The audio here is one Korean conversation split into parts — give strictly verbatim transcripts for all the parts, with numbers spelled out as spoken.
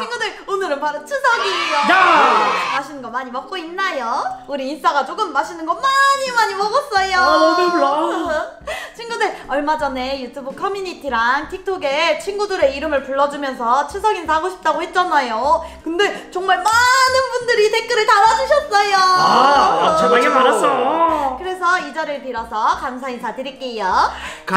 친구들, 오늘은 바로 추석이에요. 야! 맛있는 거 많이 먹고 있나요? 우리 인싸가족은 맛있는 거 많이 많이 먹었어요. 아, 배불러. 친구들, 얼마 전에 유튜브 커뮤니티랑 틱톡에 친구들의 이름을 불러주면서 추석 인사하고 싶다고 했잖아요. 근데 정말 많은 분들이 댓글을 달아주셨어요. 아, 정말 많았어. 그래서 이 자리를 빌어서 감사 인사 드릴게요.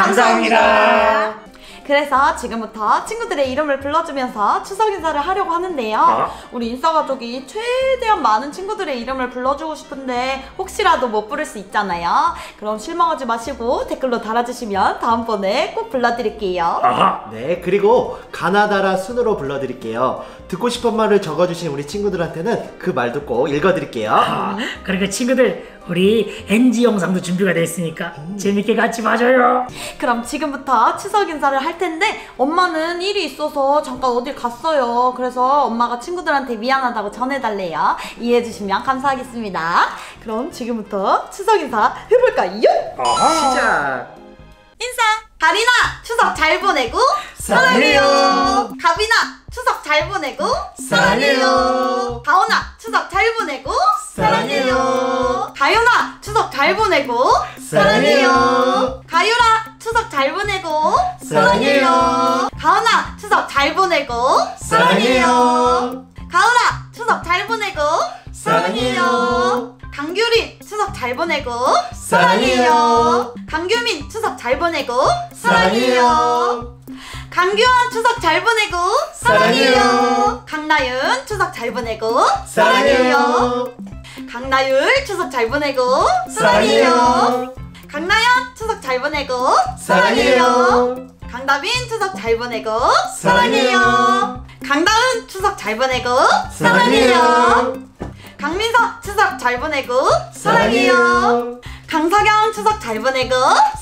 감사합니다. 그래서 지금부터 친구들의 이름을 불러주면서 추석 인사를 하려고 하는데요. 어? 우리 인싸가족이 최대한 많은 친구들의 이름을 불러주고 싶은데 혹시라도 못 부를 수 있잖아요. 그럼 실망하지 마시고 댓글로 달아주시면 다음번에 꼭 불러드릴게요. 아하. 네, 그리고 가나다라 순으로 불러드릴게요. 듣고 싶은 말을 적어주신 우리 친구들한테는 그 말도 꼭 읽어드릴게요. 아, 그리고 친구들, 우리 엔지 영상도 준비가 돼 있으니까 음. 재밌게 같이 봐줘요. 그럼 지금부터 추석 인사를 할 텐데 엄마는 일이 있어서 잠깐 어딜 갔어요. 그래서 엄마가 친구들한테 미안하다고 전해달래요. 이해해주시면 감사하겠습니다. 그럼 지금부터 추석 인사 해볼까요? 아하. 시작! 인사! 다리나 추석 잘 보내고 사랑해요. 가비나 추석 잘 보내고 사랑해요. 다온아 추석 잘 보내고 사랑해요. 다윤아 추석 잘 보내고 사랑해요. 가유라 추석 잘 보내고 사랑해요. 가은아 추석 잘 보내고 사랑해요. 가을아 추석 잘 보내고 사랑해요. 강규린 추석 잘 보내고 사랑해요. 강규민 추석 잘 보내고 사랑해요. 강규환 추석 잘 보내고 사랑해요. 강나윤 추석 잘 보내고 사랑해요. 강나율 추석 잘 보내고 사랑해요. 강나연 추석 잘 보내고 사랑해요. 강다빈 추석 잘 보내고 사랑해요. 강다은 추석 잘 보내고 사랑해요. 강민서 추석 잘 보내고 사랑해요. 강석영 추석 잘 보내고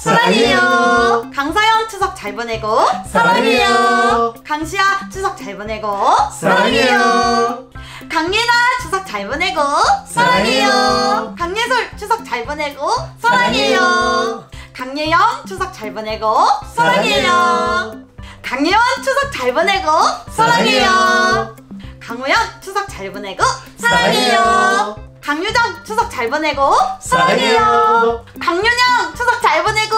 사랑해요. 강서연 추석 잘 보내고 사랑해요. 강시아 추석 잘 보내고 사랑해요. 강예나 추석 잘 보내고 사랑해요. 강예솔 추석 잘 보내고 사랑해요. 강예영 추석 잘 보내고 사랑해요. 강예원 추석 잘 보내고 사랑해요. 강우연 추석 잘 보내고 사랑해요. 강유정 추석 잘 보내고 사랑해요. 강윤영 추석 잘 보내고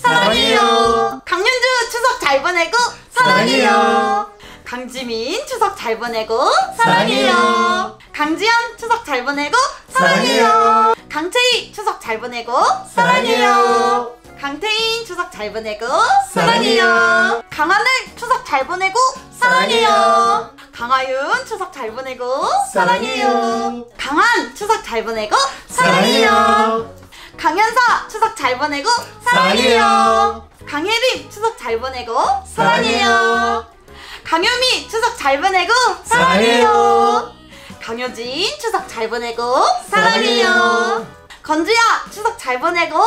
사랑해요. 강윤주 추석 잘 보내고 사랑해요. 강지민 추석 잘 보내고 사랑해요. 강지연 추석 잘 보내고 사랑해요. 강채희 추석 잘 보내고 사랑해요. 강태인 추석 잘 보내고 사랑해요. 강하늘 추석 잘 보내고 사랑해요. 강하윤 추석 잘 보내고 사랑해요. 강한 추석 잘 보내고 사랑해요. 강현서 추석 잘 보내고 사랑해요. 강혜림 추석 잘 보내고 사랑해요. 강효미 추석 잘 보내고 사랑해요. 강효진 추석 잘 보내고 사랑해요. 건주야 추석 잘 보내고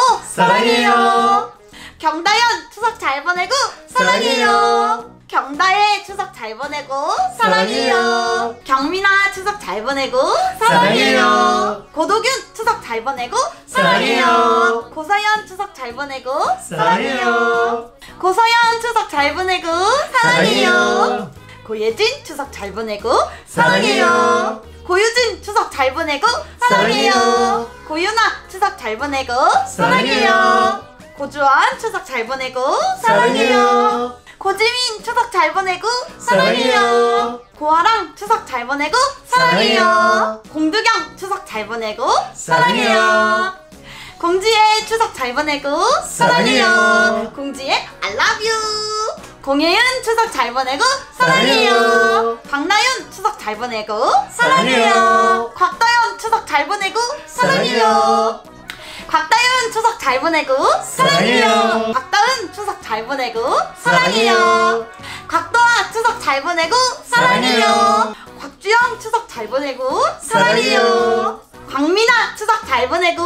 사랑해요. 경다연 추석 잘 보내고 사랑해요. 경다혜 추석 잘 보내고 사랑해요. 경민아 추석 잘 보내고 사랑해요. 고도균 추석 잘 보내고 사랑해요. 고서연 추석 잘 보내고 사랑해요. 고서연 추석 잘 보내고 사랑해요. 고예진 추석 잘 보내고 사랑해요. 고유진 추석 잘 보내고 사랑해요. 고윤아 추석 잘 보내고 사랑해요. 고주환 추석 잘 보내고 사랑해요. 고지민 추석 잘 보내고 사랑해요. 고아랑 추석 잘 보내고 사랑해요. 공두경 추석 잘 보내고 사랑해요. 공지혜 추석 잘 보내고 사랑해요. 공지혜 I love you. 공예은 추석 잘 보내고 사랑해요. 박나윤 추석 잘 보내고 사랑해요. 곽다연 추석 잘 보내고 사랑해요. 곽다윤 추석 잘 보내고 사랑해요. 박다은 추석 잘 보내고 사랑해요. 곽도아 추석 잘 보내고 사랑해요. 곽주영 추석 잘 보내고 사랑해요. 광민아 추석 잘 보내고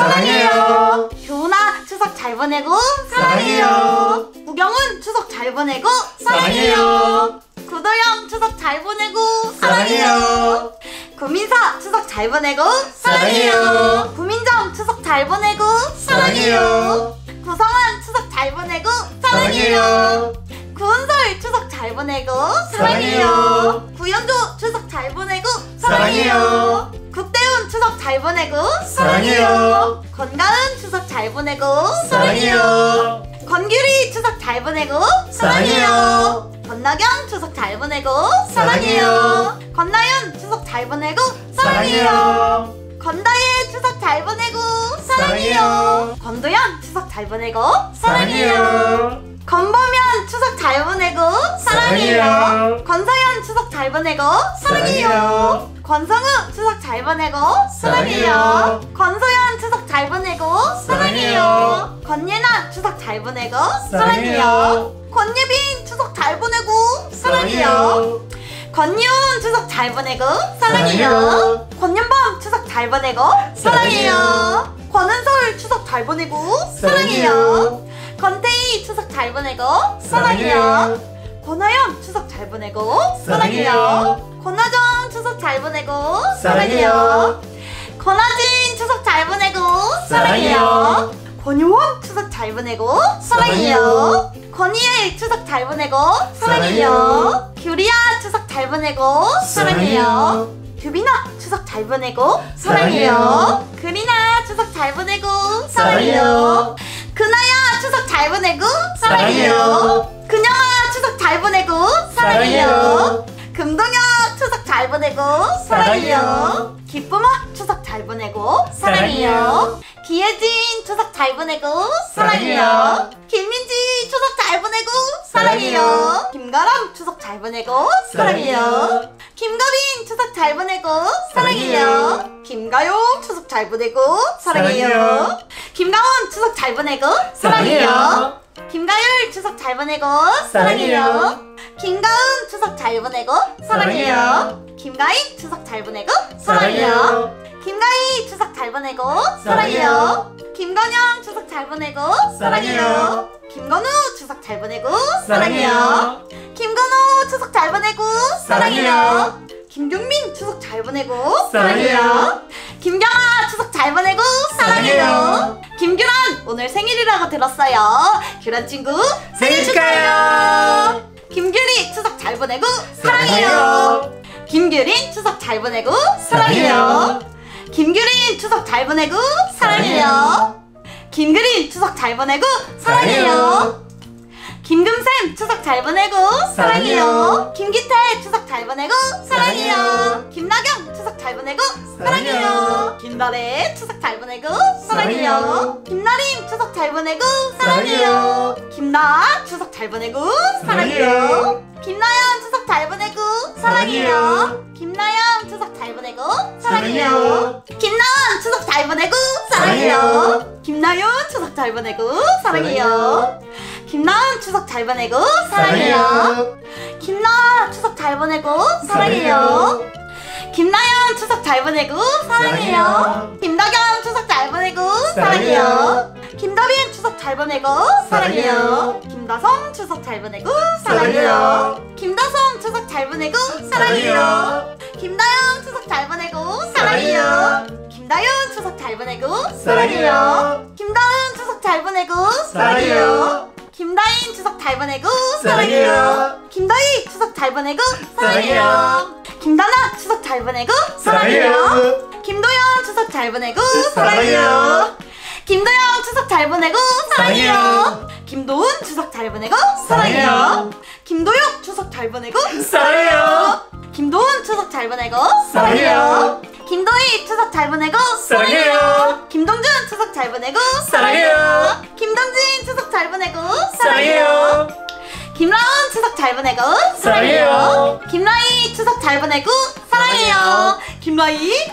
사랑해요. 교훈아 추석 잘 보내고 사랑해요. 구경은 추석 잘 보내고 사랑해요. 구도영 추석 잘 보내고 사랑해요. 구민서 추석 잘 보내고 사랑해요. 구민정 추석 잘 보내고 사랑해요. 구성환 추석 잘 보내고 사랑해요. 구은솔 추석 잘 보내고 사랑해요. 구연조 추석 잘 보내고 사랑해요. 국대훈 추석 잘 보내고 사랑해요. 권가은 추석 잘 보내고 사랑해요. 권규리 추석 잘 보내고 사랑해요. 권나경 추석 잘 보내고 사랑해요. 권나윤 추석 잘 보내고 사랑해요. 권다혜 추석 잘 보내고 사랑해요. 권도현 추석 잘 보내고 사랑해요. 권보면 추석 잘 보내고 사랑해요. 사랑해요. 권서연 추석 잘 보내고 사랑해요. 사랑해요. 권성우 추석 잘 보내고 사랑해요. 사랑해요. 권소연 추석 잘 보내고 사랑해요. 사랑해요. 권예나 추석 잘 보내고 사랑해요. 사랑해요. 권예빈 추석 잘 보내고 사랑해요. 권유은 추석 잘 보내고 사랑해요. 사랑해요. 권윤범 추석 잘 보내고 사랑해요. 권은솔 추석 잘 보내고 사랑해요. 권태희 추석 잘 보내고 사랑해요. 권하연 추석 잘 보내고 사랑해요. 권하정 추석 잘 보내고 사랑해요. 권하진 추석 잘 보내고 사랑해요. 권효원 추석 잘 보내고 사랑해요. 권희애 추석 잘 보내고 사랑해요. 규리야 추석 잘 보내고 사랑해요. 규빈아 추석 잘 보내고 사랑해요. 그리나 추석 잘 보내고 사랑해요. 그나야 추석 잘 보내고 사랑해요. 근영아 추석 잘 보내고 사랑해요. 금동혁 추석 잘 보내고 사랑해요. 기쁨아 추석 잘 보내고 사랑해요. 기혜진 추석 잘 보내고 사랑해요. 김민지 추석 잘 보내고 사랑해요. 김가람 추석 잘 보내고 사랑해요. 김가빈 추석 잘 보내고 사랑해요. 김가용 추석 잘 보내고 사랑해요. 김가원 추석 잘 보내고 사랑해요. 김가율 추석 잘 보내고 사랑해요. 김가은 추석 잘 보내고 사랑해요. 김가인 추석 잘 보내고 사랑해요. 김가희 추석 잘 보내고 사랑해요. 김건영 추석 잘 보내고 사랑해요. 김건우 추석 잘 보내고 사랑해요. 김건우 추석 잘 보내고 사랑해요. 김경민 추석 잘 보내고 사랑해요. 김경아 추석 잘 보내고 사랑해요. 김규란 오늘 생일이라고 들었어요. 규란 친구 생일 축하해요. 김규리 추석 잘 보내고 사랑해요. 김규린 추석 잘 보내고 사랑해요. 김규린 추석 잘 보내고 사랑해요. 김규린 추석 잘 보내고 사랑해요. 김금샘 추석 잘 보내고 사랑해요. 김기태 추석 잘 보내고 사랑해요. 김나경 추석 잘 보내고 사랑해요. 김나래 추석 잘 보내고 사랑해요. 김나림 추석 잘 보내고 사랑해요. 김나 추석 잘 보내고 사랑해요. 김나연 추석 잘 보내고 사랑해요. 김나영 추석 잘 보내고 사랑해요. 김나원 추석 잘 보내고 사랑해요. 김나윤 추석 잘 보내고 사랑해요. 김나은 추석 잘 보내고 사랑해요. 김나 추석 잘 보내고 사랑해요. 김나연 추석 잘 보내고 사랑해요. 김다경 추석 잘 보내고 사랑해요. 김다빈 추석 잘 보내고 사랑해요. 김다솜 추석 잘 보내고 사랑해요. 김다솜 추석 잘 보내고 사랑해요. 김다영 추석 잘 보내고 사랑해요. 김다윤 추석 잘 보내고 사랑해요. 김다은 추석 잘 보내고 사랑해요. 김다인 추석 잘 보내고 사랑해요. 김다희 추석 잘 보내고 사랑해요. 김다나 추석 잘 보내고 사랑해요. 김도영 추석 잘 보내고 사랑해요. 김도영 추석 잘 보내고 사랑해요. 김도훈 추석 잘 보내고 사랑해요. 김도혁 추석 잘 보내고 사랑해요. 김도훈 추석 잘 보내고 사랑해요. 김도희 추석 잘 보내고 사랑해요. 김동준 추석 잘 보내고 사랑해요. 김동진 추석 잘 보내고 사랑해요. 김라은 추석 잘 보내고 사랑해요. 김라희 추석 잘 보내고 사랑해요. 김라희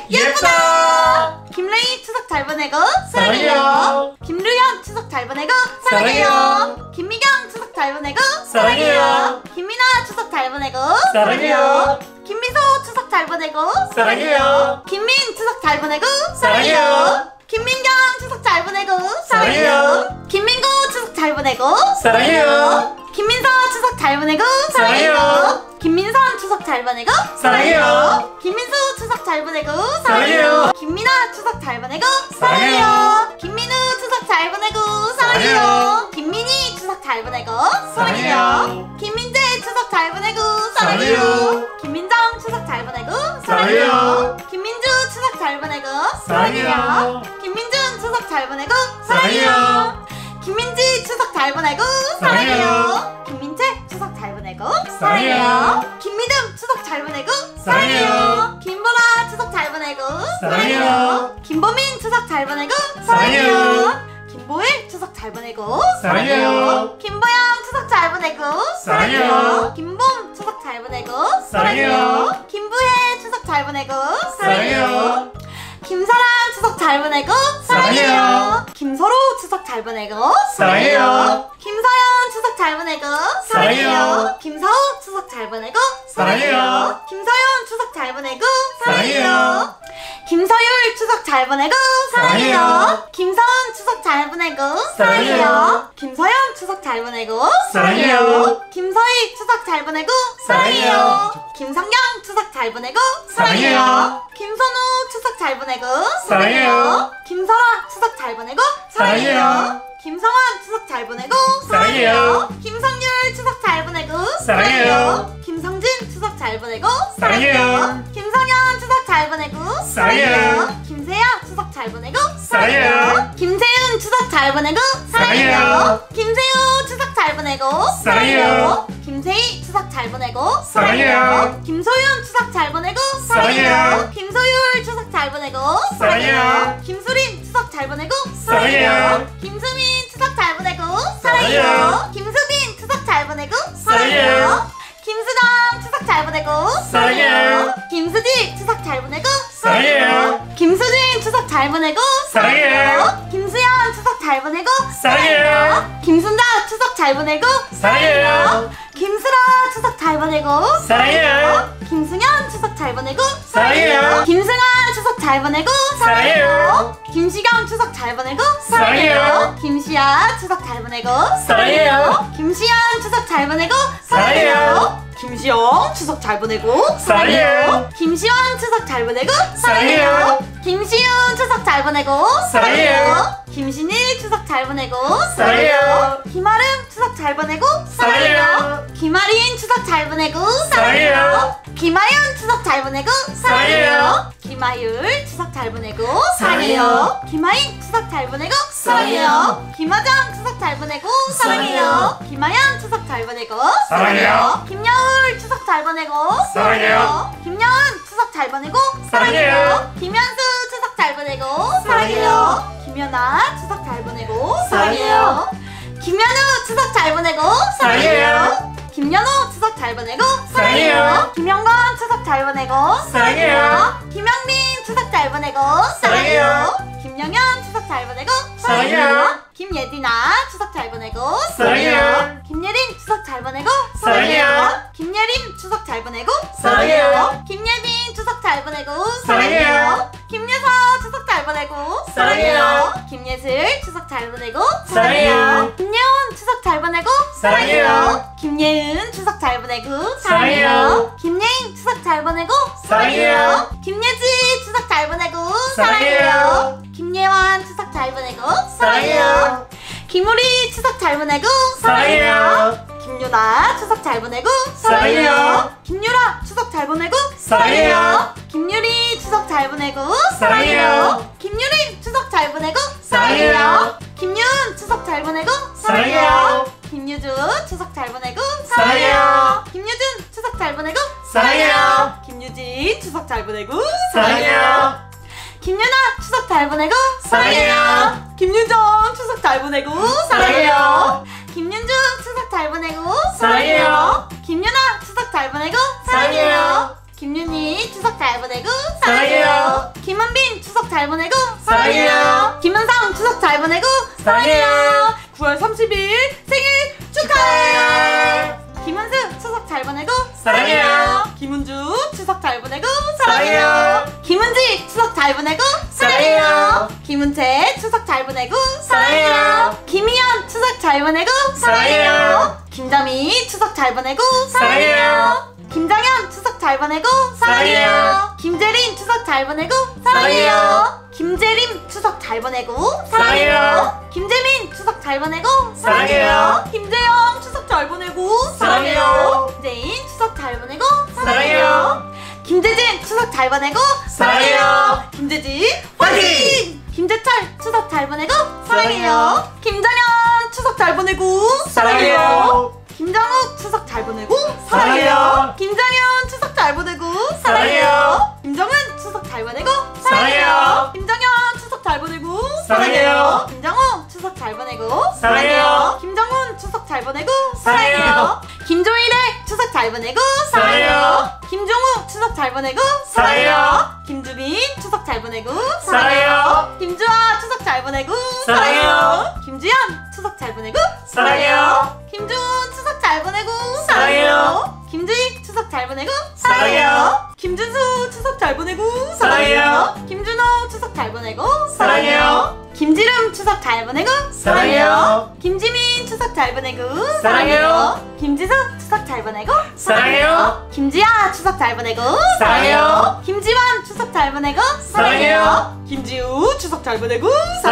예쁘다. 김레이 추석 잘 보내고 사랑해요. 김루현 추석 잘 보내고 사랑해요. 김미경 추석 잘 보내고 사랑해요. 김민아 추석 잘 보내고 사랑해요. 김미소 추석 잘 보내고 사랑해요. 김민 추석 잘 보내고 사랑해요. 김민경 추석 잘 보내고 사랑해요. 김민구 추석 잘 보내고 사랑해요. 김민서 추석 잘 보내고 사랑해요. 김민선 추석 잘 보내고 사랑해요. 김민수 추석 잘 보내고 사랑해요. 김민아 추석 잘 보내고 사랑해요. 김민우 추석 잘 보내고 사랑해요. 김민희 추석 잘 보내고 사랑해요. 김민재 추석 잘 보내고 사랑해요. 김민정 추석 잘 보내고 사랑해요. 김민주 추석 잘 보내고 사랑해요. 김민준 추석 잘 보내고 사랑해요. 김민지 추석 잘 보내고 사랑해요. 김민채 추석 잘 보내고 사랑해요. 김미듬 추석 잘 보내고 사랑해요. 김보라 추석 잘 보내고 사랑해요. 김보민 추석 잘 보내고 사랑해요. 김보일 추석 잘 보내고 사랑해요. 김보영 추석 잘 보내고 사랑해요. 김봄 추석 잘 보내고 사랑해요. 김부혜 추석 잘 보내고 사랑해요. 김사랑 추석 잘 보내고 사랑해요. 김서로 추석 잘 보내고 사랑해요. 김서연 추석 잘 보내고 사랑해요. 김서우 추석 잘 보내고 사랑해요. 김서연 추석 잘 보내고 사랑해요. 김서율 추석 잘 보내고 사랑해요. 김서은 추석 잘 보내고 사랑해요. 김서연 추석 잘 보내고 사랑해요. 김서희 추석 잘 보내고 사랑해요. 김성경 추석 잘 보내고 사랑해요. 김선우 추석 잘 보내고 사랑해요. 김설아 추석 잘 보내고 사랑해요. 김성환 추석 잘 보내고 사랑해요. 김성률 추석 잘 보내고 사랑해요. 김성진 추석 잘 보내고 사랑해요. 김성현 추석 잘 보내고 사랑해요. 김세야 추석 잘 보내고 사랑해요. 김세윤 추석 잘 보내고 사랑해요. 김세우 추석 잘 보내고 사랑해요. 김세희 추석 잘 보내고 사랑해요. 김소윤 추석 잘 보내고 사랑해요. 김소율 추석 잘 보내고 사랑해요. 김수린 추석 잘 보내고 사랑해요. 김수민 추석 잘 보내고 사랑해요. 김수빈 추석 잘 보내고 사랑해요. 김수정 추석 잘 보내고 사랑해요. 김수지 추석 잘 보내고 사랑해요. 김수진 추석 잘 보내고 사랑해요. 김수연 추석 잘 보내고 사랑해요. 김순자 추석 잘 보내고 사랑해요. 김수라 추석 잘 보내고 사랑해요. 김승현 추석 잘 보내고 사랑해요. 김승환 추석 잘 보내고 사랑해요. 김시경 추석 잘 보내고 사랑해요. 김시아 추석 잘 보내고 사랑해요. 김시연 추석 잘 보내고 사랑해요. 김시영 추석 잘 보내고 사랑해요. 김시원 추석 잘 보내고 사랑해요. 김시윤 추석 잘 보내고 사랑해요. 김신일 추석 잘 보내고 사랑해요. 김아름 추석 잘 보내고 사랑해요. 김아린 추석 잘 보내고 사랑해요. 김아윤 추석 잘 보내고 사랑해요. 김아율 추석 잘 보내고 사랑해요. 김아인 추석 잘 보내고 사랑해요. 김화정 추석 잘 보내고 사랑해요. 김아연 추석 잘 보내고 사랑해요. 김여울 추석 잘 보내고 사랑해요. 김여은 추석 잘 보내고 사랑해요. 김현수 추석 잘 보내고 사랑해요. 김연아 추석 잘 보내고 사랑해요. 김연우 추석 잘 보내고 사랑해요. 김연호 추석 잘 보내고 사랑해요. 김영건 추석 잘 보내고 사랑해요. 김영민 추석 잘 보내고 사랑해요. 김영현 추석 잘 보내고 사랑해요. 김예진아 추석 잘 보내고 사랑해요. 김예린 추석 잘 보내고 사랑해요. 김예림 추석 잘 보내고 사랑해요. 김예빈 추석 잘 보내고 사랑해요. 김예서 추석 잘 보내고 사랑해요. 김예슬 추석 잘 보내고 사랑해요. 김예원 추석 잘 보내고 사랑해요. 김예은 추석 잘 보내고 사랑해요. 김예인 추석 잘 보내고 사랑해요. 김예지 추석 잘 보내고 사랑해요. 김예원 추석 잘 보내고 사랑해요. 김우리 추석 잘 보내고 사랑해요. 김유나 추석 잘 보내고 사랑해요. 김유라 추석 잘 보내고 사랑해요. 김유리 추석 잘 보내고 사랑해요. 김유림 추석 잘 보내고 사랑해요. 김윤 추석 잘 보내고 사랑해요. 김유주 추석 잘 보내고 사랑해요. 김유준 추석 잘 보내고 사랑해요. 김유진 추석 잘 보내고 사랑해요. 김유나 추석 잘 보내고 사랑해요. 김윤정 추석 잘 보내고 사랑해요. 김윤주 추석 잘 보내고 사랑해요. 김유나 추석 잘 보내고 사랑해요. 김윤희 추석 잘 보내고 사랑해요. 김은빈 추석 잘 보내고 사랑해요. 김은성 추석 잘 보내고 사랑해요. 구월 삼십일 생일 축하해. 김은수 추석 잘 보내고 사랑해요. 김은주 추석 잘 보내고 사랑해요. 김은지 추석 잘 보내고 사랑해요. 김은채 추석 잘 보내고 사랑해요. 김희연 추석 잘 보내고 사랑해요. 김점희 추석 잘 보내고 사랑해요. 김정현 추석 잘 보내고 사랑해요. 김재린 추석 잘 보내고 사랑해요. 김재림 추석 잘 보내고 사랑해요. 김재민 추석 잘 보내고 사랑해요. 김재영 추석 잘 보내고 사랑해요. 김재인 추석 잘 보내고 사랑해요. 김재진 추석 잘 보내고 사랑해요. 김재진 화이팅! 김재철 추석 잘 보내고 사랑해요. 김정현 추석 잘 보내고 사랑해요. 김정욱 추석 잘 보내고 사랑해요. 김정현 추석 잘 보내고 사랑해요. 김정은 추석 잘 보내고 사랑해요. 김정현 추석 잘 보내고 사랑해요. 김정욱 추석 잘 보내고 사랑해요. 김정훈 추석 잘 보내고 사랑해요. 김조일의 추석 잘 보내고 사랑해요. 김종욱 추석 잘 보내고 사랑해요. 김주빈 추석 잘 보내고 사랑해요. 김주아 추석 잘 보내고 사랑해요. 김주연 추석 잘 보내고 사랑해요. 김준 추석 잘 보내고 사랑해요. 김주익 추석 잘 보내고 사랑해요. 김준수 추석 잘 보내고 사랑해요. 김준호 추석 잘 보내고 사랑해요. 김지름 추석 잘 보내고 사랑해요. 김지민 추석 잘 보내고 사랑해요. 김지수 추석 잘 보내고 사랑해요. 김지아 추석 잘 보내고 사랑해요. 김지원 추석 잘 보내고 사랑해요. 김지우 추석 잘 보내고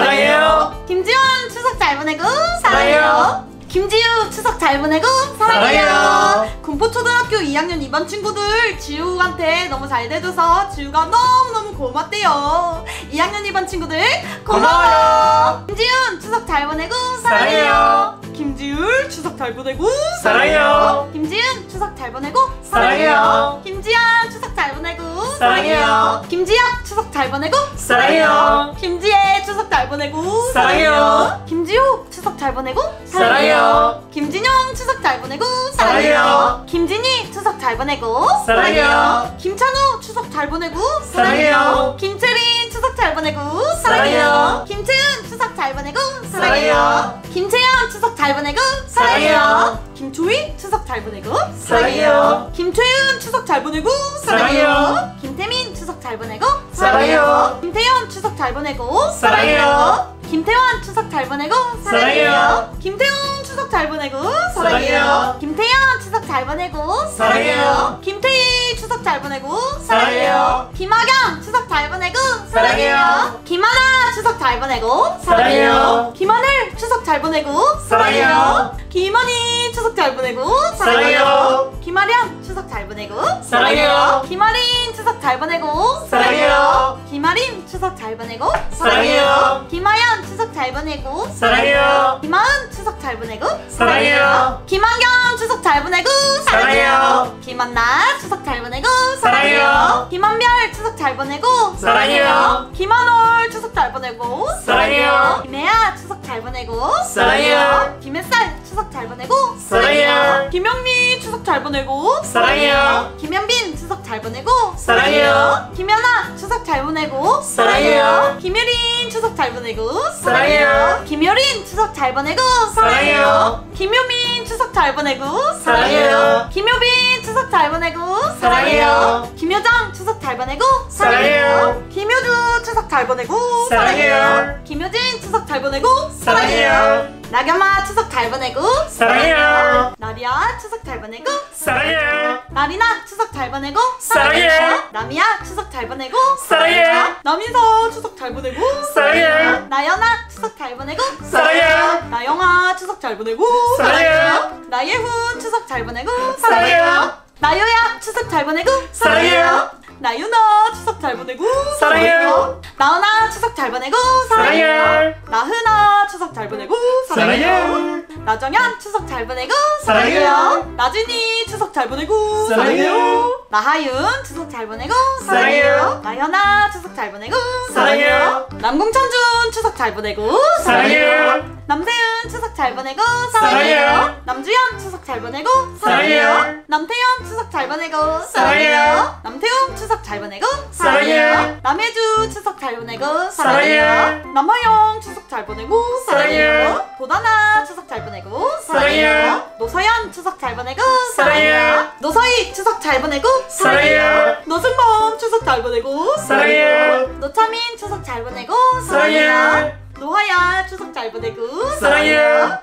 사랑해요. 김지원 추석 잘 보내고 사랑해요. 김지우 추석 잘 보내고 사랑해요. 군포초등학교 이 학년 이 반 친구들 지우한테 너무 잘 대줘서 지우가 너무너무 고맙대요. 이 학년 이 반 친구들 고마워요. 고마워요. 김지훈 추석 잘 보내고 사랑해요. 김지율 추석 잘 보내고 사랑해요. 김지은 추석 잘 보내고 사랑해요. 김지연 추석 잘 보내고 사랑해요. 김지혁 추석 잘 보내고 사랑해요. 김지혜 추석 잘 보내고 사랑해요. 김지호 추석 잘 보내고 사랑해요. 김진영 추석 잘 보내고 사랑해요. 김진희 추석 잘 보내고 사랑해요. 김찬우 추석 잘 보내고 사랑해요. 김채린 추석 잘 보내고 사랑해요. 김채은 추석 잘 보내고 사랑해요. 김채연 추석 잘 보내고 사랑해요. 김초희 추석 잘 보내고 사랑해요. 김채은 추석 잘 보내고 사랑해요. 김태민 추석 잘 보내고 사랑해요. 김태현 추석 잘 보내고 사랑해요. 김태환 추석 잘 보내고 사랑해요. 김태훈 추석 잘 보내고 사랑해요. 김태현 추석 잘 보내고 사랑해요. 김태희 추석 잘 보내고 사랑해요. 김학영 추석 잘 보내고 사랑해요. 김하나 추석 잘 보내고 사랑해요. 김하늘 추석 잘 보내고 사랑해요. 김원희 추석 잘 보내고 사랑해요. 김아련 추석 잘 보내고 사랑해요. 김아린 추석 잘 보내고 사랑해요. 김아린 추석 잘 보내고 사랑해요. 김아연 추석 잘 보내고 사랑해요. 김아은 추석 잘 보내고 사랑해요. 김한경 추석 잘 보내고 사랑해요. 김한나 추석 잘 보내고 사랑해요. 김한별 추석 잘 보내고 사랑해요. 김한올 추석 잘 보내고 사랑해요. 김혜아 추석 잘 보내고 사랑해요. 김햇살 추석 잘 보내고 사랑해요. 김영미 추석 잘 보내고 사랑해요. 김현빈 추석 잘 보내고 사랑해요. 김연아 추석 잘 보내고 사랑해요. 김효린 추석 잘 보내고 사랑해요. 김효린 추석 잘 보내고 사랑해요. 김효민 추석 잘 보내고 사랑해요. 김효빈 추석 잘 보내고 사랑해요. 김효정 추석 잘 보내고 사랑해요. 김효주 추석 잘 보내고 사랑해요. 김효진 추석 잘 보내고 사랑해요. 나겸아 추석 잘 보내고 사랑해요. 나리야 추석 잘 보내고 사랑해요. 나리나 추석 잘 보내고 사랑해요. 남이야 추석 잘 보내고 사랑해요. 남인서 추석 잘 보내고 사랑해요. 나연아 추석 잘 보내고 사랑해요. 나영아 추석 잘 보내고 사랑해요. 나예훈 추석 잘 보내고 사랑해요. 나요야 추석 잘 보내고 사랑해요. 나윤아 추석 잘 보내고 사랑해요. 나은아 추석 잘 보내고 사랑해요. 나흔아 추석 잘 보내고 사랑해요. 나정현 추석 잘 보내고 사랑해요. 나진이 추석 잘 보내고 사랑해요. 나하윤 추석 잘 보내고 사랑해요. 나현아 추석 잘 보내고 사랑해요. 남궁천준 추석 잘 보내고 사랑해요. 남세은 추석 잘 보내고 사랑해요. 남주현 추석 잘 보내고 사랑해요. 남태현 추석 잘 보내고 사랑해요. 남태웅 추석 잘 보내고 사랑해요. 남혜주 추석 잘 보내고 사랑해요. 남화영 추석 잘 보내고 사랑해요. 도다나 추석 잘 보내고 사랑해요. 노서연 추석 잘 보내고 사랑해요. 노서희 추석 잘 보내고 사랑해요. 노승범 추석 잘 보내고 사랑해요. 노차민 추석 잘 보내고 사랑해요. 노하야 추석 잘 보내고 사랑해요.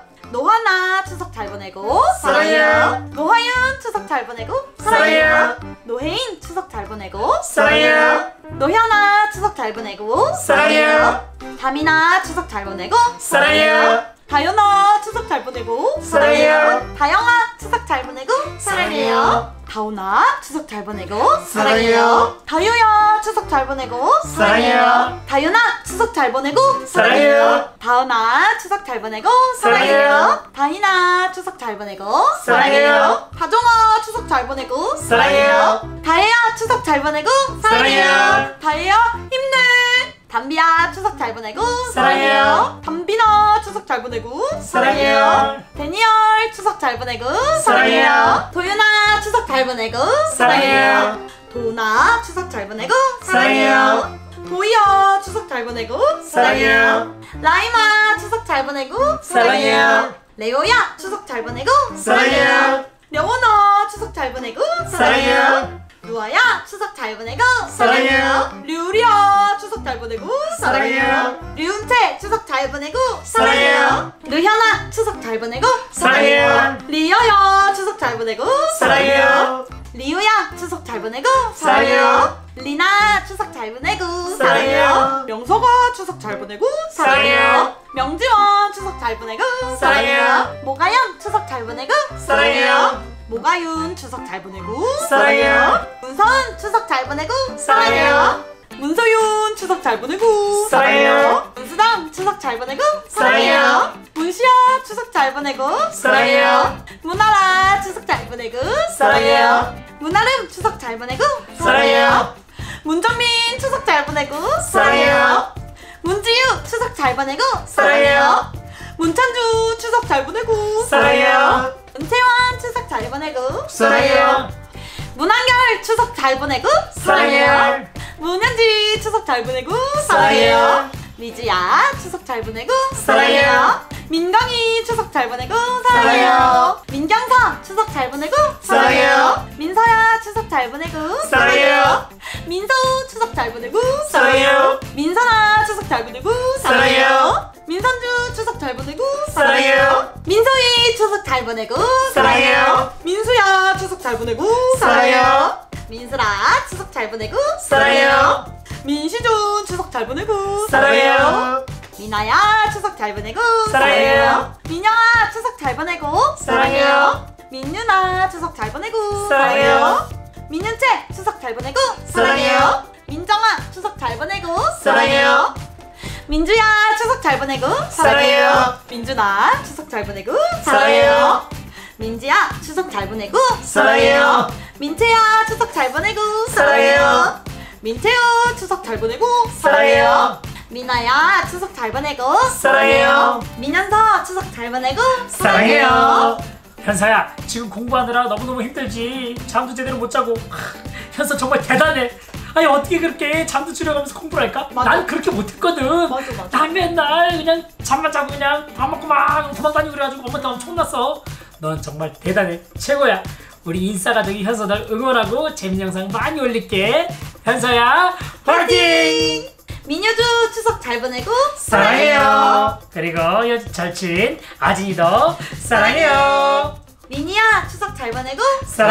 노하나 추석 잘 보내고 사랑해요. 노하윤 추석 잘 보내고 사랑해요. 노혜인 추석 잘 보내고 사랑해요. 노현아 추석 잘 보내고 사랑해요. 다민아 추석 잘 보내고 사랑해요. 다현아 추석 잘 보내고 사랑해요. 다영아 추석 잘 보내고 사랑해요. 다온아 추석 잘 보내고 사랑해요. 다효야 추석 잘 보내고 사랑해요. 다윤아 추석 잘 보내고 사랑해요. 다은아 추석 잘 보내고 사랑해요. 다인아 추석 잘 보내고 사랑해요. 다정아 추석 잘 보내고 사랑해요. 다혜야 추석 잘 보내고 사랑해요. 다혜야 힘내. 담비야 추석 잘 보내고 사랑해요. 담비나 추석 잘 보내고 사랑해요. 데니얼 추석 잘 보내고 사랑해요. 도윤아 추석 잘 보내고 사랑해요. 도나 추석 잘 보내고 사랑해요. 도희야 추석 잘 보내고 사랑해요. 라이마 추석 잘 보내고 사랑해요. 레오야 추석 잘 보내고 사랑해요. 명원아 추석 잘 보내고 사랑해요. 루아야 추석 잘 보내고 사랑해요. 류리야 추석 잘 보내고 사랑해요. 류은채 추석 잘 보내고 사랑해요. 류현아 추석 잘 보내고 사랑해요. 리어야 추석 잘 보내고 사랑해요. 리우야 추석 잘 보내고 사랑해요. 리나 추석 잘 보내고 사랑해요. 명석아 추석 잘 보내고 사랑해요. 명지원 추석 잘 보내고 사랑해요. 모가연 추석 잘 보내고 사랑해요. 모가윤 추석 잘 보내고 사랑해요. 문서은 추석 잘 보내고 사랑해요. 문서윤 추석 잘 보내고 사랑해요. 문수당 추석 잘 보내고 사랑해요. 문시야 추석 잘 보내고 사랑해요. 문아라 추석 잘 보내고 사랑해요. 문아름 추석 잘 보내고 사랑해요. 문정민 추석 잘 보내고 사랑해요. 문지유 추석 잘 보내고 사랑해요. 문찬주 추석 잘 보내고 사랑해요. 은채원 추석 잘 보내고 사랑해요. 문한결 추석 잘 보내고 사랑해요. 문현지 추석 잘 보내고 사랑해요. 미주야 추석 잘 보내고 사랑해요. 민경이 추석 잘 보내고 사랑해요. 민경서 추석 잘 보내고 사랑해요. 민서야 추석 잘 보내고 사랑해요. 민서우 추석 잘 보내고 사랑해요. 민선아 추석 잘 보내고 사랑해요. 민선주 추석 잘 보내고 사랑해요. 민소희 추석 잘 보내고 사랑해요. 민수야 추석 잘 보내고 사랑해요. 민수라 추석 잘 보내고 사랑해요. 민시준 추석 잘 보내고 사랑해요. 미나야 추석 잘 보내고 사랑해요. 민영아 추석 잘 보내고 사랑해요. 민윤아 추석 잘 보내고 사랑해요. 민윤채 추석 잘 보내고 사랑해요. 민정아 추석 잘 보내고 사랑해요. 민주야 추석 잘 보내고 사랑해요. 민준아 추석 잘 보내고 사랑해요. 민지야 추석 잘 보내고 사랑해요. 민채야 추석 잘 보내고 사랑해요. 민채우 추석 잘 보내고 사랑해요. 미나야 추석 잘 보내고 사랑해요. 민현서 추석 잘 보내고 사랑해요. 현서야, 지금 공부하느라 너무너무 힘들지. 잠도 제대로 못 자고. 하, 현서 정말 대단해. 아니 어떻게 그렇게 잠도 줄여가면서 공부를 할까? 맞아. 난 그렇게 못했거든. 맞아, 맞아. 난 맨날 그냥 잠만 자고 그냥 밥 먹고 막 도망다니고 그래가지고 엄마한테 엄청 혼났어. 넌 정말 대단해. 최고야. 우리 인싸가족이 현서 널 응원하고 재밌는 영상 많이 올릴게. 현서야 화이팅! 민효주 추석 잘 보내고 사랑해요. 그리고 요 절친 아진이도 사랑해요. 미니야 추석 잘 보내고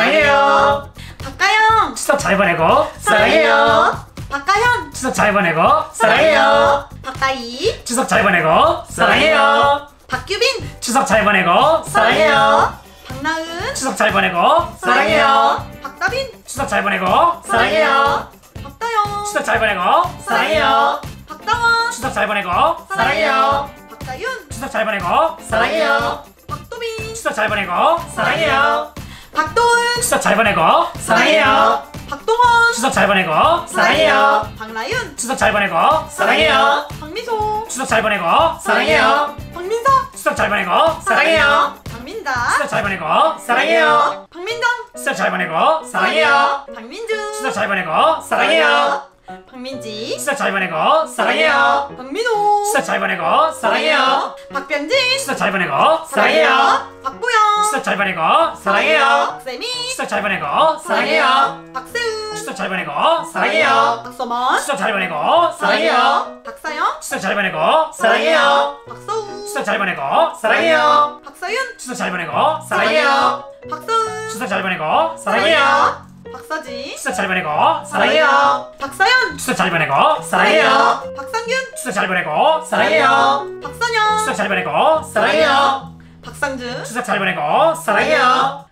사랑해요. 박가영 추석 잘 보내고 사랑해요. 박가현 추석 잘 보내고 사랑해요. 박가희 추석 잘 보내고 사랑해요. 박규빈 추석 잘 보내고 사랑해요. 박나은 추석 잘 보내고 사랑해요. 박다빈 추석 잘 보내고 사랑해요. 박다영 추석 잘 보내고 사랑해요. 박다원 추석 잘 보내고 사랑해요. 박다윤 추석 잘 보내고 사랑해요. 박도빈 추석 잘 보내고 사랑해요. 박도은 추석 잘 보내고 사랑해요. 박동원 추석 잘 보내고 사랑해요. 박라윤 추석 잘 보내고 사랑해요. 박미소 추석 잘 보내고 사랑해요. 박민서 추석 잘 보내고 사랑해요. 박민자 추석 잘 보내고 사랑해요. 박민정 추석 잘 보내고 사랑해요. 박민주 추석 잘 보내고 사랑해요. 박민지 추석 잘 보내고 사랑해요. 박민호 추석 잘 보내고 사랑해요. 박병진 추석 잘 보내고 사랑해요. 박보영 추석 잘 보내고 사랑해요. 박세미 추석 잘 보내고 사랑해요. 박세우 추석 잘 보내고 사랑해요. 박서먼 추석 잘 보내고 사랑해요. 박사영 추석 잘 보내고 사랑해요. 박서우 추석 잘 보내고 사랑해요. 박서윤 추석 잘 보내고 사랑해요. 박서은 추석 잘 보내고 사랑해요. 박서지 추석 잘 보내고 사랑해요. 박서연 추석 잘 보내고 사랑해요. 박상균 추석 잘 보내고 사랑해요. 박선영 추석 잘 보내고 사랑해요. 박상준 추석 잘 보내고 사랑해요.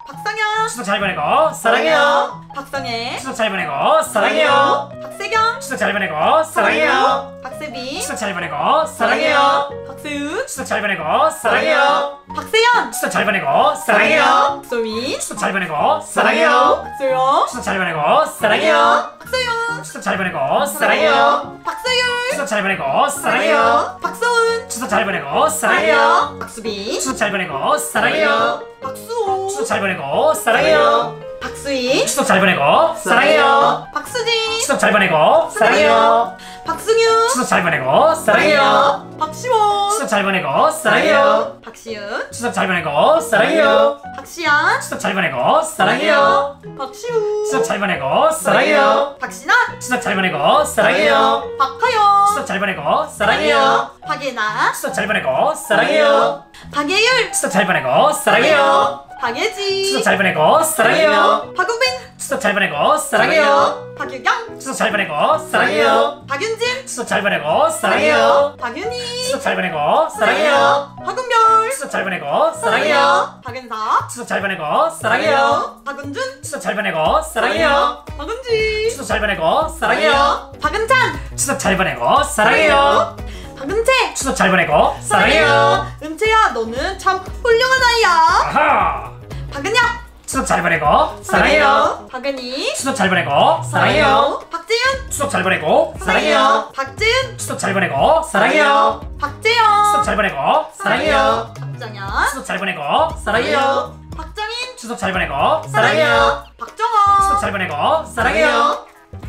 박성현 추석 잘 보내고 사랑해요. 박성애 추석 잘 보내고 사랑해요. 박세경 추석 잘 보내고 사랑해요. 박세빈 추석 잘 보내고 사랑해요. 박세은 추석 잘 보내고 사랑해요. 박세연 추석 잘 보내고 사랑해요. 박소민 추석 잘 보내고 사랑해요. 박소영 추석 잘 보내고 사랑해요. 박소윤 추석 잘 보내고 사랑해요. 박소율 추석 잘 보내고 사랑해요. 박서은 추석 잘 보내고 사랑해요. 박수빈 추석 잘 보내고 사랑해요. 박수호 추석 잘 보내고 사랑해요. 박수인 추석 잘 보내고 사랑해요. 박수진 추석 잘 보내고 사랑해요. 박승윤 추석 잘 보내고 사랑해요. 박시원 추석 잘 보내고 사랑해요. 박시은 추석 잘 보내고 사랑해요. 박시안 추석 잘 보내고 사랑해요. 박시우 추석 잘 보내고 사랑해요. 박신아 추석 잘 보내고 사랑해요. 박하영 추석 잘 보내고 사랑해요. 박예나 추석 잘 보내고 사랑해요. 박예율 추석 잘 보내고 사랑해요. 박예지 추석 잘 보내고 사랑해요. 박우빈 추석 잘 보내고 사랑해요. 박유경 추석 잘 보내고 사랑해요. 박윤진 추석 잘 보내고 사랑해요. 박윤희 추석 잘 보내고 사랑해요. 박은별 추석 잘 보내고 사랑해요. 박은서 추석 잘 보내고 사랑해요. 박은준 추석 잘 보내고 사랑해요. 박은지 추석 잘 보내고 사랑해요. 박은찬 추석 잘 보내고 사랑해요. 박은채 추석 잘 보내고 사랑해요. 은채야 너는 참 훌륭한 아이야 아하. 박은혁 추석 잘 보내고 사랑해요. 박은희 추석 잘 보내고 사랑해요. 박재윤 추석 잘 보내고 사랑해요. 박재은 추석 잘 보내고 사랑해요. 박재영 추석 잘 보내고 사랑해요. 박정현 추석 잘 보내고 사랑해요. 박정인 추석 잘 보내고 사랑해요. 박정호 추석 잘 보내고 사랑해요.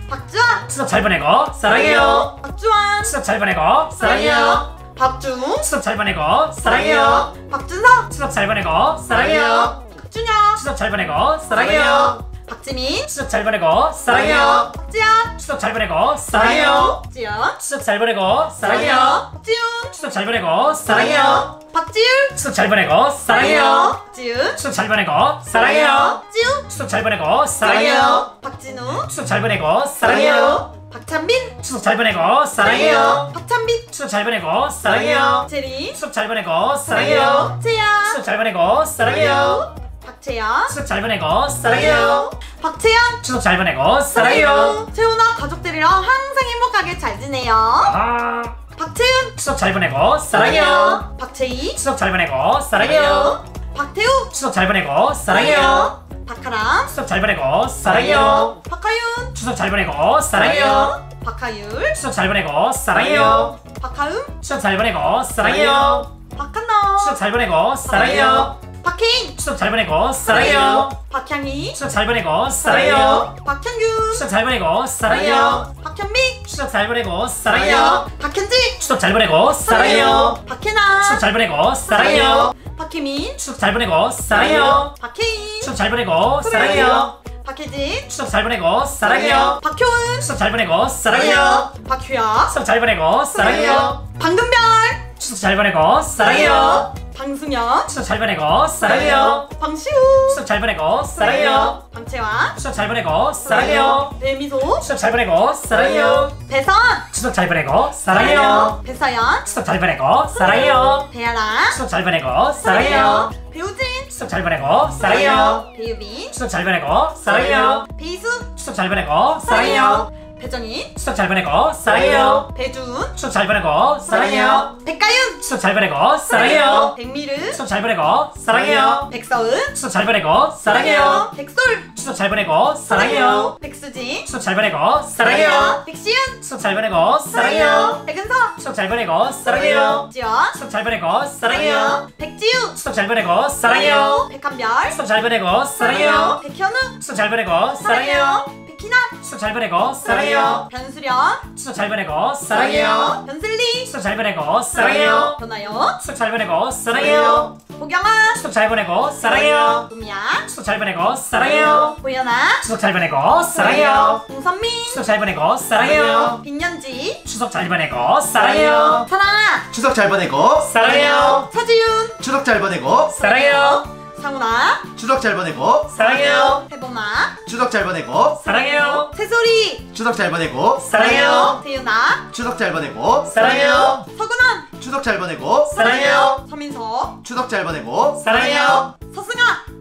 박주아 추석 잘 보내고 사랑해요. 박주환 추석 잘 보내고 사랑해요. 박주웅 추석 잘 보내고 사랑해요. 박준석 추석 잘 보내고 사랑해요. 박준혁 추석 잘 보내고 사랑해요. 박지민 추석 잘 보내고 사랑해요. 박지연 추석 잘 보내고 사랑해요. 박지연 추석 잘 보내고 사랑해요. 박지훈 추석 잘 보내고 사랑해요. 박지율 추석 잘 보내고 사랑해요. 박지은 추석 잘 보내고 사랑해요. 박지우 추석 잘 보내고 사랑해요. 박진우 추석 잘 보내고 사랑해요. 박찬빈 추석 잘 보내고 사랑해요. 박찬빈 추석 잘 보내고 사랑해요. 제리 추석 잘 보내고 사랑해요. 채야 추석 잘 보내고 사랑해요. 박채연 추석 잘 보내고 사랑해요. 박채연 추석 잘 보내고 사랑해요. 채훈아 가족들이랑 항상 행복하게 잘 지내요 아, 박채은 추석 잘 보내고 사랑해요. 박채희 추석 잘 보내고 사랑해요. 박태우 추석 잘 보내고 사랑해요. 박하람 추석 잘 보내고 사랑해요. 박하윤 추석 잘 보내고 사랑해요. 박하율 추석 잘 보내고 사랑해요. 박하음 추석 잘 보내고 사랑해요. 박한나 추석 잘 보내고 사랑해요. 박혜인 추석 잘 보내고 사랑해요. 박향희 추석 잘 보내고 사랑해요. 박현균 추석 잘 보내고 사랑해요. 박현미 추석 잘 보내고 사랑해요. 박현지 추석 잘 보내고 사랑해요. 박혜나 추석 잘 보내고 사랑해요. 박혜민 추석 잘 보내고 사랑해요. 박혜인 추석 잘 보내고 사랑해요. 박혜진 추석 잘 보내고 사랑해요. 박효은 추석 잘 보내고 사랑해요. 박효야 추석 잘 보내고 사랑해요. 방금별 추석 잘 보내고 사랑해요. 방승현 추석 잘 보내고 사랑해요. 방시우 추석 잘 보내고 사랑해요. 방채환 추석 잘 보내고 사랑해요. 배미소 추석 잘 보내고 사랑해요. 배선 추석 잘 보내고 사랑해요. 배서연 추석 잘 보내고 사랑해요. 배아라 추석 잘 보내고 사랑해요. 배우진 추석 잘 보내고 사랑해요. 배유빈 추석 잘 보내고 사랑해요. 배이수 추석 잘 보내고 사랑해요. 배정인 추석 잘 보내고 사랑해요. 배준 추석 잘 보내고 사랑해요. 백가윤 추석 잘 보내고 사랑해요. 백미르 추석 잘 보내고 사랑해요. 백서은 추석 잘 보내고 사랑해요. 백솔 추석 잘 보내고 사랑해요. 백수진 추석 잘 보내고 사랑해요. 백시은 추석 잘 보내고 사랑해요. 백은서 추석 잘 보내고 사랑해요. 지원 추석 잘 보내고 사랑해요. 백지우 추석 잘 보내고 사랑해요. 백한별 추석 잘 보내고 사랑해요. 백현우 추석 잘 보내고 사랑해요. 백희나 추석 잘 보내고 사랑해요. 변수련 추석 잘 보내고 사랑해요. 변슬리 추석 잘 보내고 사랑해요. 변하여 추석 잘 보내고 사랑해요. 보경아 추석 잘 보내고 사랑해요. 도미야 추석 잘 보내고 사랑해요. 보연아 추석 잘 보내고 사랑해요. 홍선민 추석 잘 보내고 사랑해요. 빈년지 추석 잘 보내고 사랑해요. 사랑아 추석 잘 보내고 사랑해요. 서지윤 추석 잘 보내고 사랑해요. 상훈아 추석 잘 보내고 사랑해요. 해봄아 추석 잘 보내고 사랑해요. 새소리 추석 잘 보내고 사랑해요. 세윤아 추석 잘 보내고 사랑해요. 서근원 추석 잘 보내고 사랑해요. 서민서 추석 잘 보내고 사랑해요. 서승아 추석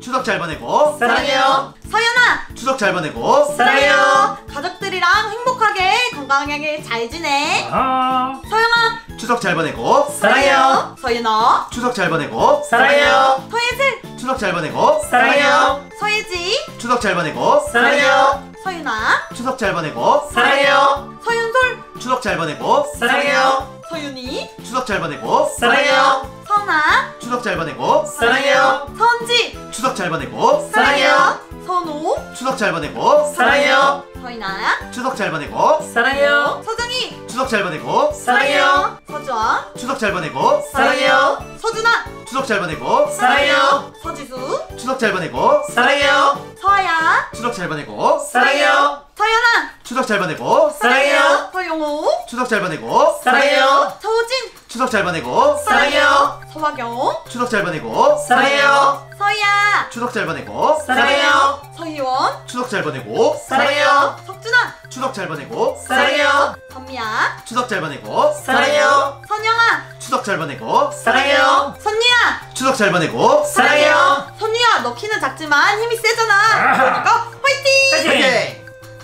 추석 잘 보내고 사랑해요. 서연아, 추석 잘 보내고 사랑해요. 가족들이랑 행복하게 건강하게 잘 지내. 아, 서영아, 추석 잘 보내고 사랑해요. 서윤아, 추석 잘 보내고 사랑해요. 서예슬, 추석 잘 보내고 사랑해요. 서예지, 추석 잘 보내고 사랑해요. 서윤아, 추석 잘 보내고 사랑해요. 서윤솔, 추석 잘 보내고 사랑해요. 서윤이, 추석 잘 보내고 사랑해요. 서은아, 추석 잘 보내고 사랑해요. 서은지, 추석 잘 보내고 사랑해요. 선호, 추석 잘 보내고 사랑해요. 서인아, 추석 잘 보내고 사랑해요. 서정이, 추석 잘 보내고 사랑해요. 서주아, 추석 잘 보내고 사랑해요. 서준아, 추석 잘 보내고 사랑해요. 서지수, 추석 잘 보내고 사랑해요. 서아야, 추석 잘 보내고 사랑해요. 서연아, 추석 잘 보내고 사랑해요. 서용호, 추석 잘 보내고 사랑해요. 서우진, 추석 잘 보내고 사랑해요. 서화경, 추석 잘 보내고 사랑해요. 서희야, 추석 잘 보내고 사랑해요. 서희원, 추석 잘 보내고 사랑해요. 석준아, 추석 잘 보내고 사랑해요. 선미야, 추석 잘 보내고 사랑해요. 선영아, 추석 잘 보내고 사랑해요. 선유야, 추석 잘 보내고 사랑해요. 선유야, 너 키는 작지만 힘이 세잖아. 그러니까 화이팅! 화이팅!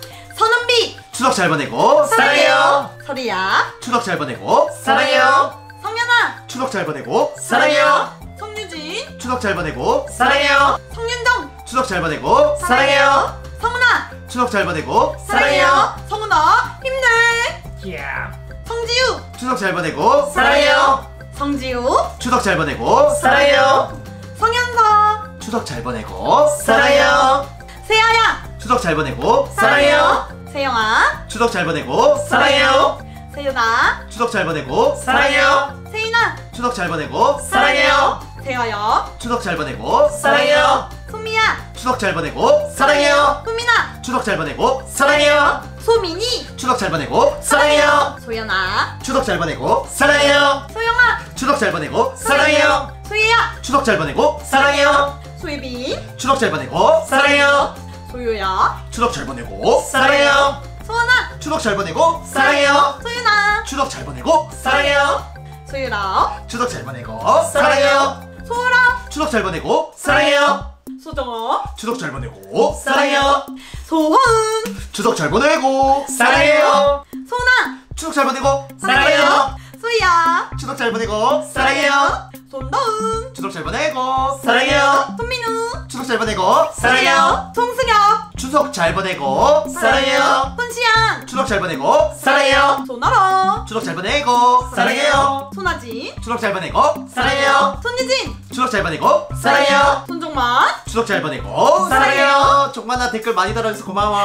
선은비, 추석 잘 보내고 사랑해요. 설이야, 추석 잘 보내고 사랑해요. 성현아, 추석 잘 보내고 사랑해요. 성유진, 추석 잘 보내고 사랑해요. 성윤정, 추석 잘 보내고 사랑해요. 성은아, 추석 잘 보내고 사랑해요. 성은아, 힘내. 야. 성지우, 추석 잘 보내고 사랑해요. 성지우, 추석 잘 보내고 사랑해요. 성현서, 추석 잘 보내고 사랑해요. 세아야, 추석 잘 보내고 사랑해요. 세영아, 추석 잘 보내고 사랑해요. 세윤아, 추석 잘 보내고 사랑해요. 세인아, 추석 잘 보내고 사랑해요. 세아야, 추석 잘 보내고 사랑해요. 소미야, 추석 잘 보내고 사랑해요. 소민아, 추석 잘 보내고 사랑해요. 소민이, 추석 잘 보내고 사랑해요. 소연아, 추석 잘 보내고 사랑해요. 소영아, 추석 잘 보내고 사랑해요. 소희야, 추석 잘 보내고 사랑해요. 소희빈, 추석 잘 보내고 사랑해요. 소유야, 추석 잘 보내고 사랑해요. 소은아, 추석 잘 보내고 사랑해요. 소윤아, 추석 잘 보내고 사랑해요. 소유라, 추석 잘 보내고 사랑해요. 소울아, 추석 잘 보내고 사랑해요. 소정아, 추석 잘 보내고 사랑해요. 소훈, 추석 잘 보내고 사랑해요. 소나, 추석 잘 보내고 사랑해요. 소희야, 추석 잘 보내고 사랑해요. 손다은, 추석 잘 보내고 사랑해요. 손민우, 추석 잘 보내고 사랑해요. 송승혁, 추석 잘 보내고 사랑해요. 손시안, 추석 잘 보내고 사랑해요. 소나라, 추석 잘 보내고 사랑해요. 손아진, 추석 잘 보내고 사랑해요. 손유진, 추석 잘 보내고 사랑해요. 손종만, 추석 잘 보내고 사랑해요. 종만아 댓글 많이 달아줘서 고마워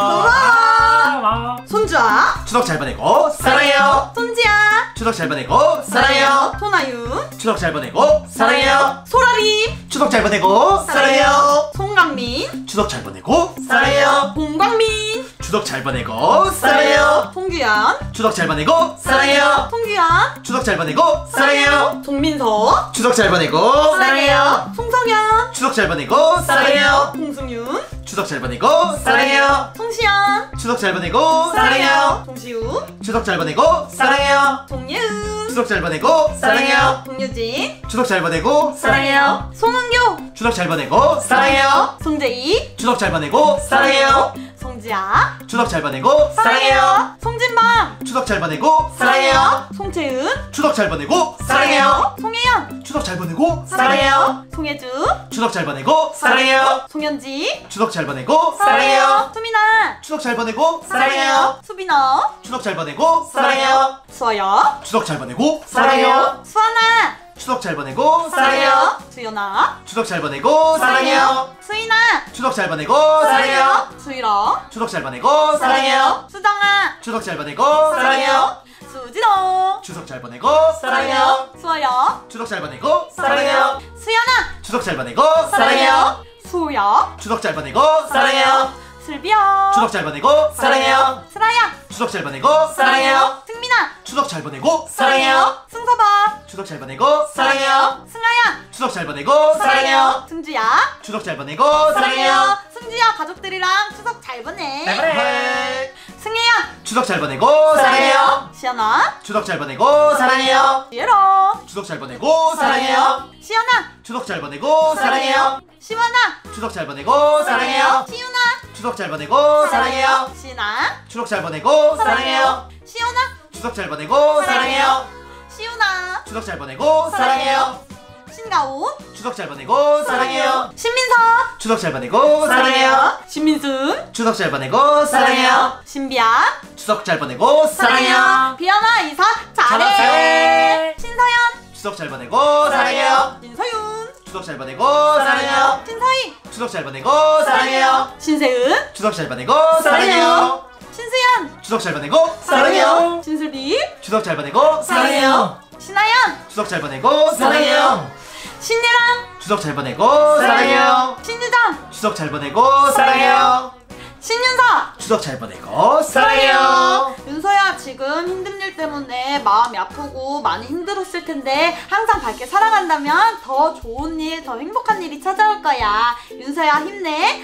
아, 손주아, 추석 잘 보내고 사랑해요. 손지아, 추석 잘 보내고 사랑해요. 손아윤, 추석 잘 보내고 사랑해요. 소라림, 추석 잘 보내고 사랑해요. 송강민, 추석 잘 보내고 사랑해요. 봉광민, 추석 잘 보내고 사랑해요. 송규현, 추석 잘 보내고 사랑해요. 송규현, 추석 잘 보내고 사랑해요. 송민서, 추석 잘 보내고 사랑해요. 송성현, 추석 잘 보내고 사랑해요. 송승윤, 추석 잘 보내고 사랑해요. 송시연, 추석 잘 보내고 사랑해요. 송시우, 추석 잘 보내고 사랑해요. 송예은, 추석 잘 보내고 사랑해요. 송유진, 추석 잘 보내고 사랑해요. 송은교, 추석 잘 보내고 사랑해요. 송재희, 추석 잘 보내고 사랑해요. 송지아, 추석 잘 보내고 사랑해요. 송진방, 추석 잘 보내고 사랑해요. 송채은, 추석 잘 보내고 사랑해요. 송혜연, 추석 잘 보내고 사랑해요. 송혜주, 추석 잘 보내고 사랑해요. 송현지, 추석 잘 보내고 사랑해요. 수민아, 추석 잘 보내고 사랑해요. 수빈아, 추석 잘 보내고 사랑해요. 수아야, 추석 잘 보내고 사랑해요. 수아나, 추석 잘 보내고 사랑해요. 수연아, 추석 잘 보내고 사랑해요. 수인아, 추석 잘 보내고 사랑해요. 수일아, 추석 잘 보내고 사랑해요. 수정아, 추석 잘 보내고 사랑해요. 수진호, 추석 잘 보내고 사랑해요. 수아야, 추석 잘 보내고 사랑해요. 수연아, 추석 잘 보내고 사랑해요. 수야, 추석 잘 보내고 사랑해요. 슬비야, 추석 잘 보내고 사랑해요. 슬아야, 추석 잘 보내고 사랑해요. 승민아, 추석 잘 보내고 사랑해요. 승서봐. 추석 잘 보내고 사랑해요. 승아야. 추석 잘 보내고 사랑해요. 승주야. 추석 잘 보내고 사랑해요. 승주야 가족들이랑 추석 잘 보내. 잘 보내. 네. 승혜야. 추석 잘 보내고 사랑해요. 시연아. 추석 잘 보내고 사랑해요. 지혜라. 추석 잘 보내고 사랑해요. 시연아. 추석 잘 보내고 사랑해요. 시원아. 추석 잘 보내고 사랑해요. 시윤아. 추석 잘 보내고 사랑해요. 시은아. 추석 잘 보내고 사랑해요. 시연아. 추석 잘 보내고 사랑해요. 시윤아. 추석 잘 보내고 사랑해요. 신가온. 추석 잘 보내고 사랑해요. 신민서. 추석 잘 보내고 사랑해요. 신민승. 추석 잘 보내고 사랑해요. 신비야. 추석 잘 보내고 사랑해요. 비연아 이사 잘해. 잘해. 신서연. 추석 잘 보내고 사랑해요. 신서윤. 추석 잘 보내고 사랑해요. 신서희. 추석 잘 보내고 사랑해요. 신세은. 추석 잘 보내고 사랑해요. 신수연. 추석 잘 보내고 사랑해요. 신슬비. 추석 잘 보내고 사랑해요. 신하연. 추석 잘 보내고 사랑해요. 신예랑. 추석 잘 보내고 사랑해요. 신유정. 추석 잘 보내고 사랑해요. 신윤서. 추석 잘 보내고 사랑해요. 윤서야 지금 힘든 일 때문에 마음이 아프고 많이 힘들었을 텐데 항상 밝게 살아간다면 더 좋은 일, 더 행복한 일이 찾아올 거야. 윤서야 힘내.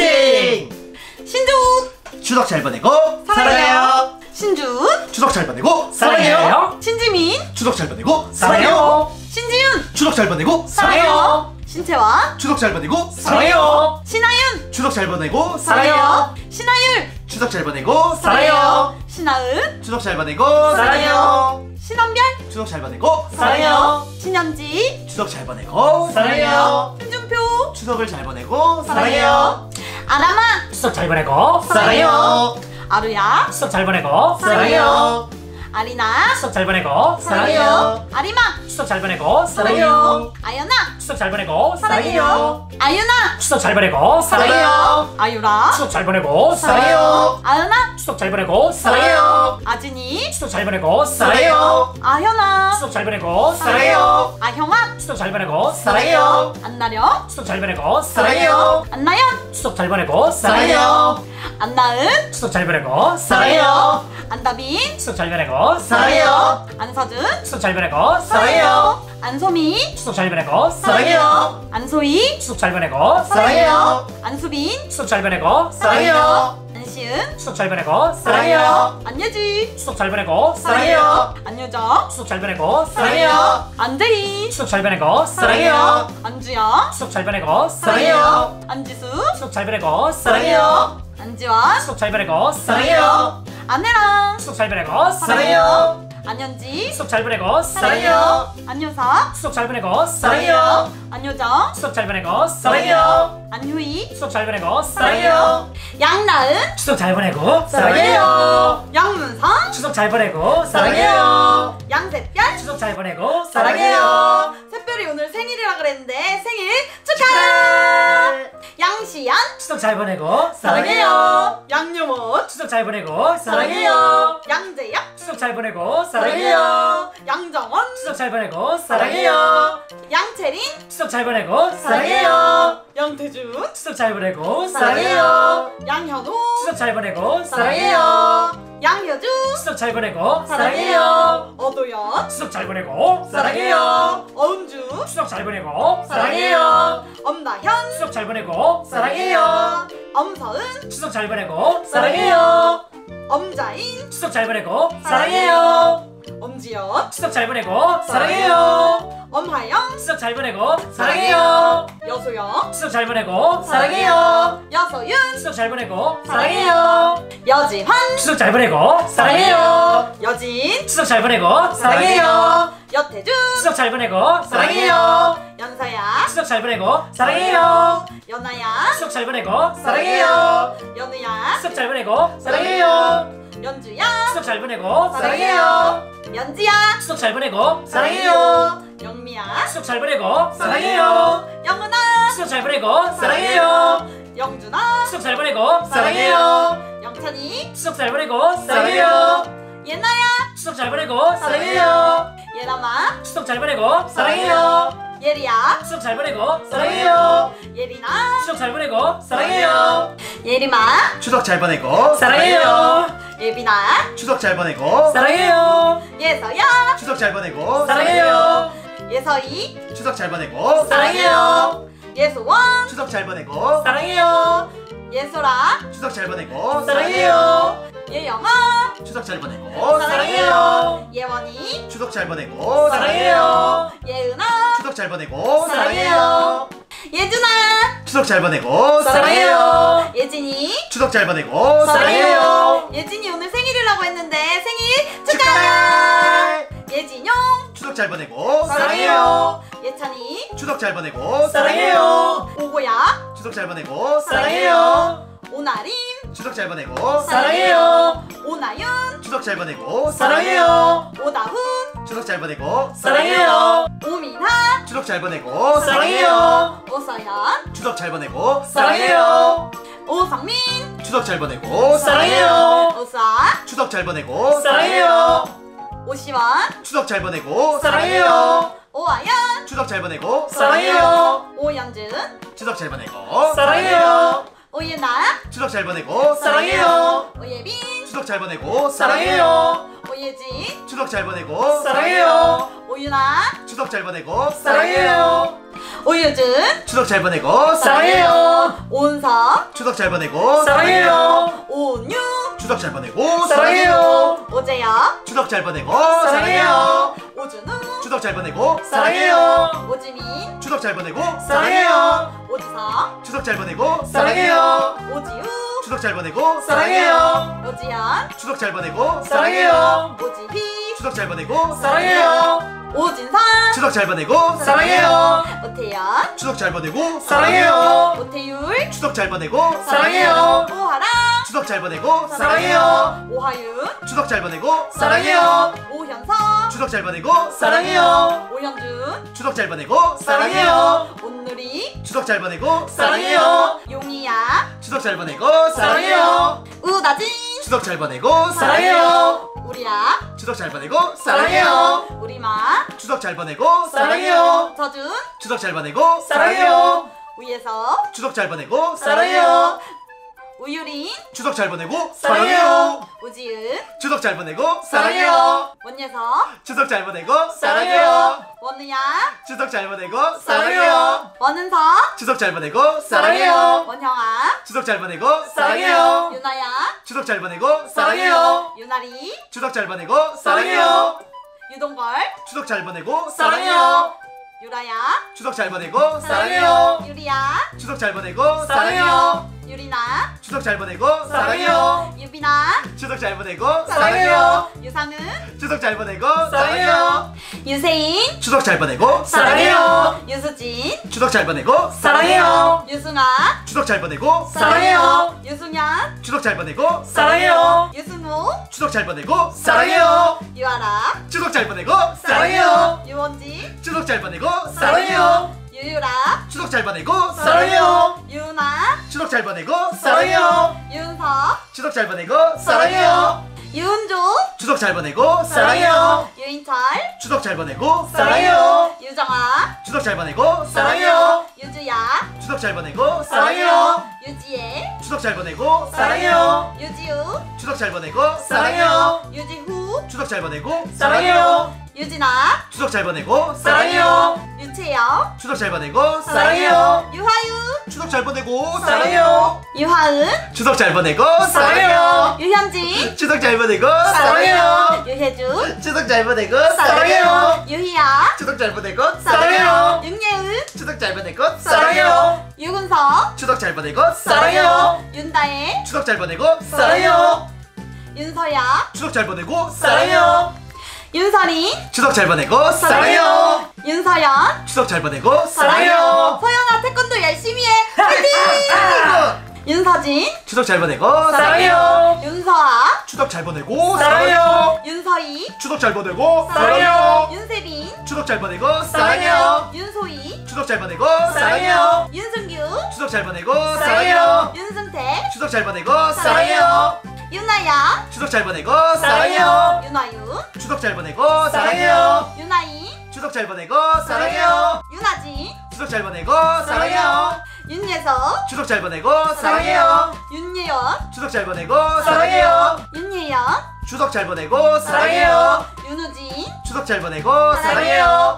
화이팅! 신주. 추석 잘 보내고 사랑해요. 신준. 추석 잘 보내고 사랑해요. 신지민. 추석 잘 보내고 사랑해요. 신지윤. 추석 잘 보내고 사랑해요. 신채화. 추석 잘 보내고 사랑해요. 신하윤. 추석 잘 보내고 사랑해요. 신하율. 추석 잘 보내고 사랑해요. 신하은. 추석 잘 보내고 사랑해요. 신원별. 추석 잘 보내고 사랑해요. 신현지. 추석 잘 보내고 사랑해요. 신준표. 추석을 잘 보내고 사랑해요. 아람아. 추석 잘 보내고 사랑해요. 아루야. 추석 잘 보내고 사랑해요. 아리나. 추석 잘 보내고 사랑해요. 아리마. 추석 잘 보내고 사랑해요. 아연아. 추석 잘 보내고 사랑해요. 아윤아. 추석 잘 보내고 사랑해요. 아유라. 추석 잘 보내고 사랑해요. 아은아. 추석 잘 보내고 사랑해요. 아진이. 추석 잘 보내고 사랑해요. 아현아. 추석 잘 보내고 사랑해요. 아형아. 추석 잘 보내고 사랑해요. 안나령. 추석 잘 보내고 사랑해요. 안나연. 추석 잘 보내고 사랑해요. 안나은. 추석 잘 보내고 사랑해요. 안다빈. 추석 잘 보내고 사랑해요. 안서준. 추석 잘 보내고 사랑해요. 안소미. 추석 잘 보내고 사랑해요. 안소희. 추석 잘 보내고 사랑해요. 안수빈. 추석 잘 보내고 사랑해요. 안시은. 추석 잘 보내고 사랑해요. 안예지. 추석 잘 보내고 사랑해요. 안효정. 추석 잘 보내고 사랑해요. 안대희. 추석 잘 보내고 사랑해요. 안주영. 추석 잘 보내고 사랑해요. 안지수. 추석 잘 보내고 사랑해요. 안지원. 추석 잘 보내고 사랑해요. 안혜랑. 추석 잘 보내고 사랑해요. 안현지. 추석 잘 보내고 사랑해요. 안효석. 추석 잘 보내고 사랑해요. 안효정. 추석 잘 보내고 사랑해요. 안효희. 추석 잘 보내고 사랑해요. 양나은. 추석 잘 보내고 사랑해요. 양문성. 추석 잘 보내고 사랑해요. 양새별. 추석 잘 보내고 사랑해요. 새별이 오늘 생일이라 그랬는데 생일 축하! 양시연. 추석 잘 보내고 사랑해요. 양유몬. 추석 잘 보내고 사랑해요. 양재혁. 추석 잘 보내고 사랑해요. 양정원. 추석 잘 보내고 사랑해요. 양채린. 추석 잘 보내고 사랑해요. 양태준. 추석 잘 보내고 사랑해요. 양현우. 추석 잘 보내고 사랑해요. 양효주. 추석 잘 보내고 사랑해요. 어도연. 추석 잘 보내고 사랑해요. 어은주. 추석 잘 보내고 사랑해요. 엄나현. 추석 잘 보내고 사랑해요. 엄서은. 추석 잘 보내고 사랑해요. 엄자인. 추석 잘 보내고 사랑해요. 엄지연. 추석 잘 보내고 사랑해요. 엄하영. 추석 잘 보내고 사랑해요. 여소영. 추석 잘 보내고 사랑해요. 여서윤. 추석 잘 보내고 사랑해요. 여지환. 추석 잘 보내고 사랑해요. 여진. 추석 잘 보내고 사랑해요. 여태준. 추석 잘 보내고 사랑해요. 연서야. 추석 잘 보내고 사랑해요. 연아야. 추석 잘 보내고 사랑해요. 연우야. 추석 잘 보내고 사랑해요. 연주야. 추석 잘 보내고 사랑해요. 연지야. 추석 잘 보내고 사랑해요. 영미야. 추석 잘 보내고 사랑해요. 영은아. 추석 잘 보내고 사랑해요. 영준아. 추석 잘 보내고 사랑해요. 영찬이. 추석 잘 보내고 사랑해요. 예나야. 추석 잘 보내고 사랑해요. 예람아. 추석 잘 보내고 사랑해요. 예리야. 추석 잘 보내고 사랑해요. 예리나. 추석 잘 보내고 사랑해요. 예림아. 추석 잘 보내고 사랑해요. 예빈아 추석 잘 보내고 사랑해요. 예서야 추석 잘 보내고 사랑해요. 예서이 추석 잘 보내고 사랑해요. 예소원 추석 잘 보내고 사랑해요. 예소라 추석 잘 보내고 사랑해요. 예영아 추석 잘 보내고 사랑해요. 예원이 추석 잘 보내고 사랑해요. 예은아 추석 잘 보내고 사랑해요. 예준아 추석 잘 보내고 사랑해요. 예진이 추석 잘 보내고 사랑해요. 예진이 오늘 생일이라고 했는데 생일 축하! 예진용 추석 잘 보내고 사랑해요. 예찬이 추석 잘 보내고 사랑해요. 오고야 추석 잘 보내고 사랑해요. 오나림 추석 잘 보내고 사랑해요. 오나윤 추석 잘 보내고 사랑해요. 오다훈 추석 잘 보내고 사랑해요. 오민하 추석 잘 보내고 사랑해요. 오서연 추석 잘 보내고 사랑해요. 오성민 추석 잘 보내고 사랑해요. 오수아 추석 잘 보내고 사랑해요. 오시원 추석 잘 보내고 사랑해요. 오아연 추석 잘 보내고 사랑해요. 오영준 추석 잘 보내고 사랑해요. 오예나 추석 잘 보내고 사랑해요. 오예빈 추석 잘 보내고 사랑해요. 오예진 추석 잘 보내고 사랑해요. 오유나 추석 잘 보내고 사랑해요. 오유준 추석 잘 보내고 사랑해요. 온석 추석 잘 보내고 사랑해요. 온유 추석 잘 보내고 사랑해요. 오재혁 추석 잘 보내고 사랑해요. 오준우 추석 잘 보내고 사랑해요. 오지민 추석 잘 보내고 사랑해요. 오지성 추석 잘 보내고 사랑해요. 오지우 추석 잘 보내고 사랑해요. 오지연 추석 잘 보내고 사랑해요. 오지희 추석 잘 보내고 사랑해요. 오진선 추석 잘 보내고 사랑해요. 오태연 추석 잘 보내고 사랑해요. 오태율 추석 잘 보내고 사랑해요. 오하랑 추석 잘 보내고 사랑해요. 오하윤 추석 잘 보내고 사랑해요. 오현석 추석 잘 보내고 사랑해요. 오현준 추석 잘 보내고 사랑해요. 온누리 추석 잘 보내고 사랑해요. 용이야 추석 잘 보내고 사랑해요. 우다진 추석 잘 보내고 사랑해요. 우리야 추석 잘 보내고 사랑해요. 우리마 추석 잘 보내고 사랑해요. 서준 추석 잘 보내고 사랑해요. 우예서 추석 잘 보내고 사랑해요. 우유린 추석 잘 보내고 사랑해요. 우지은 추석 잘 보내고 사랑해요. 원예석 추석 잘 보내고 사랑해요. 원우야 추석 잘 보내고 사랑해요. 원은석 추석 잘 보내고 사랑해요. 원형아 추석 잘 보내고 사랑해요. 유나야 추석 잘 보내고 사랑해요. 유나리 추석 잘 보내고 사랑해요. 유동걸 추석 잘 보내고 사랑해요. 유라야 추석 잘 보내고 사랑해요. 유리야 추석 잘 보내고 사랑해요. 유리나 추석 잘 보내고 사랑해요. 유빈아 추석 잘 보내고 사랑해요. 유상은 추석 잘 보내고 사랑해요. 유세인 추석 잘 보내고 사랑해요. 유수진 추석 잘 보내고 사랑해요. 유승아 추석 잘 보내고 사랑해요. 유승현 추석 잘 보내고 사랑해요. 유승우 추석 잘 보내고 사랑해요. 유아라 추석 잘 보내고 사랑해요. 유원지 추석 잘 보내고 사랑해요. 유유라 추석 잘 보내고 사랑해요. 유나 추석 잘 보내고 사랑해요. 윤석 추석 잘 보내고 사랑해요. 유은조 추석 잘 보내고 사랑해요. 유인철 추석 잘 보내고 사랑해요. 유정아 추석 잘 보내고 사랑해요. 유주야 추석 잘 보내고 사랑해요. 유지혜 추석 잘 보내고 사랑해요. 유지우 추석 잘 보내고 사랑해요. 유지후 추석 잘 보내고 사랑해요. 유진아 추석 잘 보내고 사랑해요. 유채영 추석 잘 보내고 사랑해요. 유하유 추석 잘 보내고 사랑해요. 유하은 추석 잘 보내고 사랑해요. 유현진 추석 잘 보내고 사랑해요. 유혜주 추석 잘 보내고 사랑해요. 유희야 추석 잘 보내고 사랑해요. 윤예은 추석 잘 보내고 사랑해요. 유근석 추석 잘 보내고 사랑해요. 윤다혜 추석 잘 보내고 사랑해요. 윤서야 추석 잘 보내고 사랑해요. 윤설이 추석 잘 보내고 사랑해요. 윤서연 추석 잘 보내고 사랑해요. 서연아 태권도 열심히 해 화이팅 윤서진 추석 잘 보내고 사랑해요. 윤서아 추석 잘 보내고 사랑해요. 윤서희 추석 잘 보내고 사랑해요. 윤세빈 추석 잘 보내고 사랑해요. 윤소희 추석 잘 보내고 사랑해요. 윤승규 추석 잘 보내고 사랑해요. 윤승태 추석 잘 보내고 사랑해요. 윤나야 추석 잘 보내고 사랑해요. 윤아유 추석 잘 보내고 사랑해요. 윤아인 추석 잘 보내고 사랑해요. 윤아진 추석 잘 보내고 사랑해요. 윤예서 추석 잘 보내고 사랑해요. 윤예연 추석 잘 보내고 사랑해요. 윤예연 추석 잘 보내고 사랑해요. 윤우진 추석 잘 보내고 사랑해요.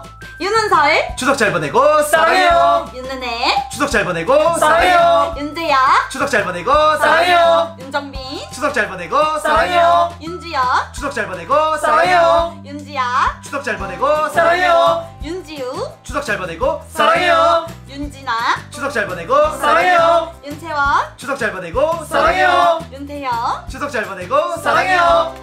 윤은설 추석 잘 보내고 사랑해요. 윤은혜 추석 잘 보내고 사랑해요. 윤재야 추석 잘 보내고 사랑해요. 윤정빈 추석 잘 보내고 사랑해요. 윤지연 추석 잘 보내고 사랑해요. 윤지야 추석 잘 보내고 사랑해요. 윤지우 추석 잘 보내고 사랑해요. 윤진아 추석 잘 보내고 사랑해요. 윤채원 추석 잘 보내고 사랑해요. 윤태영 추석 잘 보내고 사랑해요.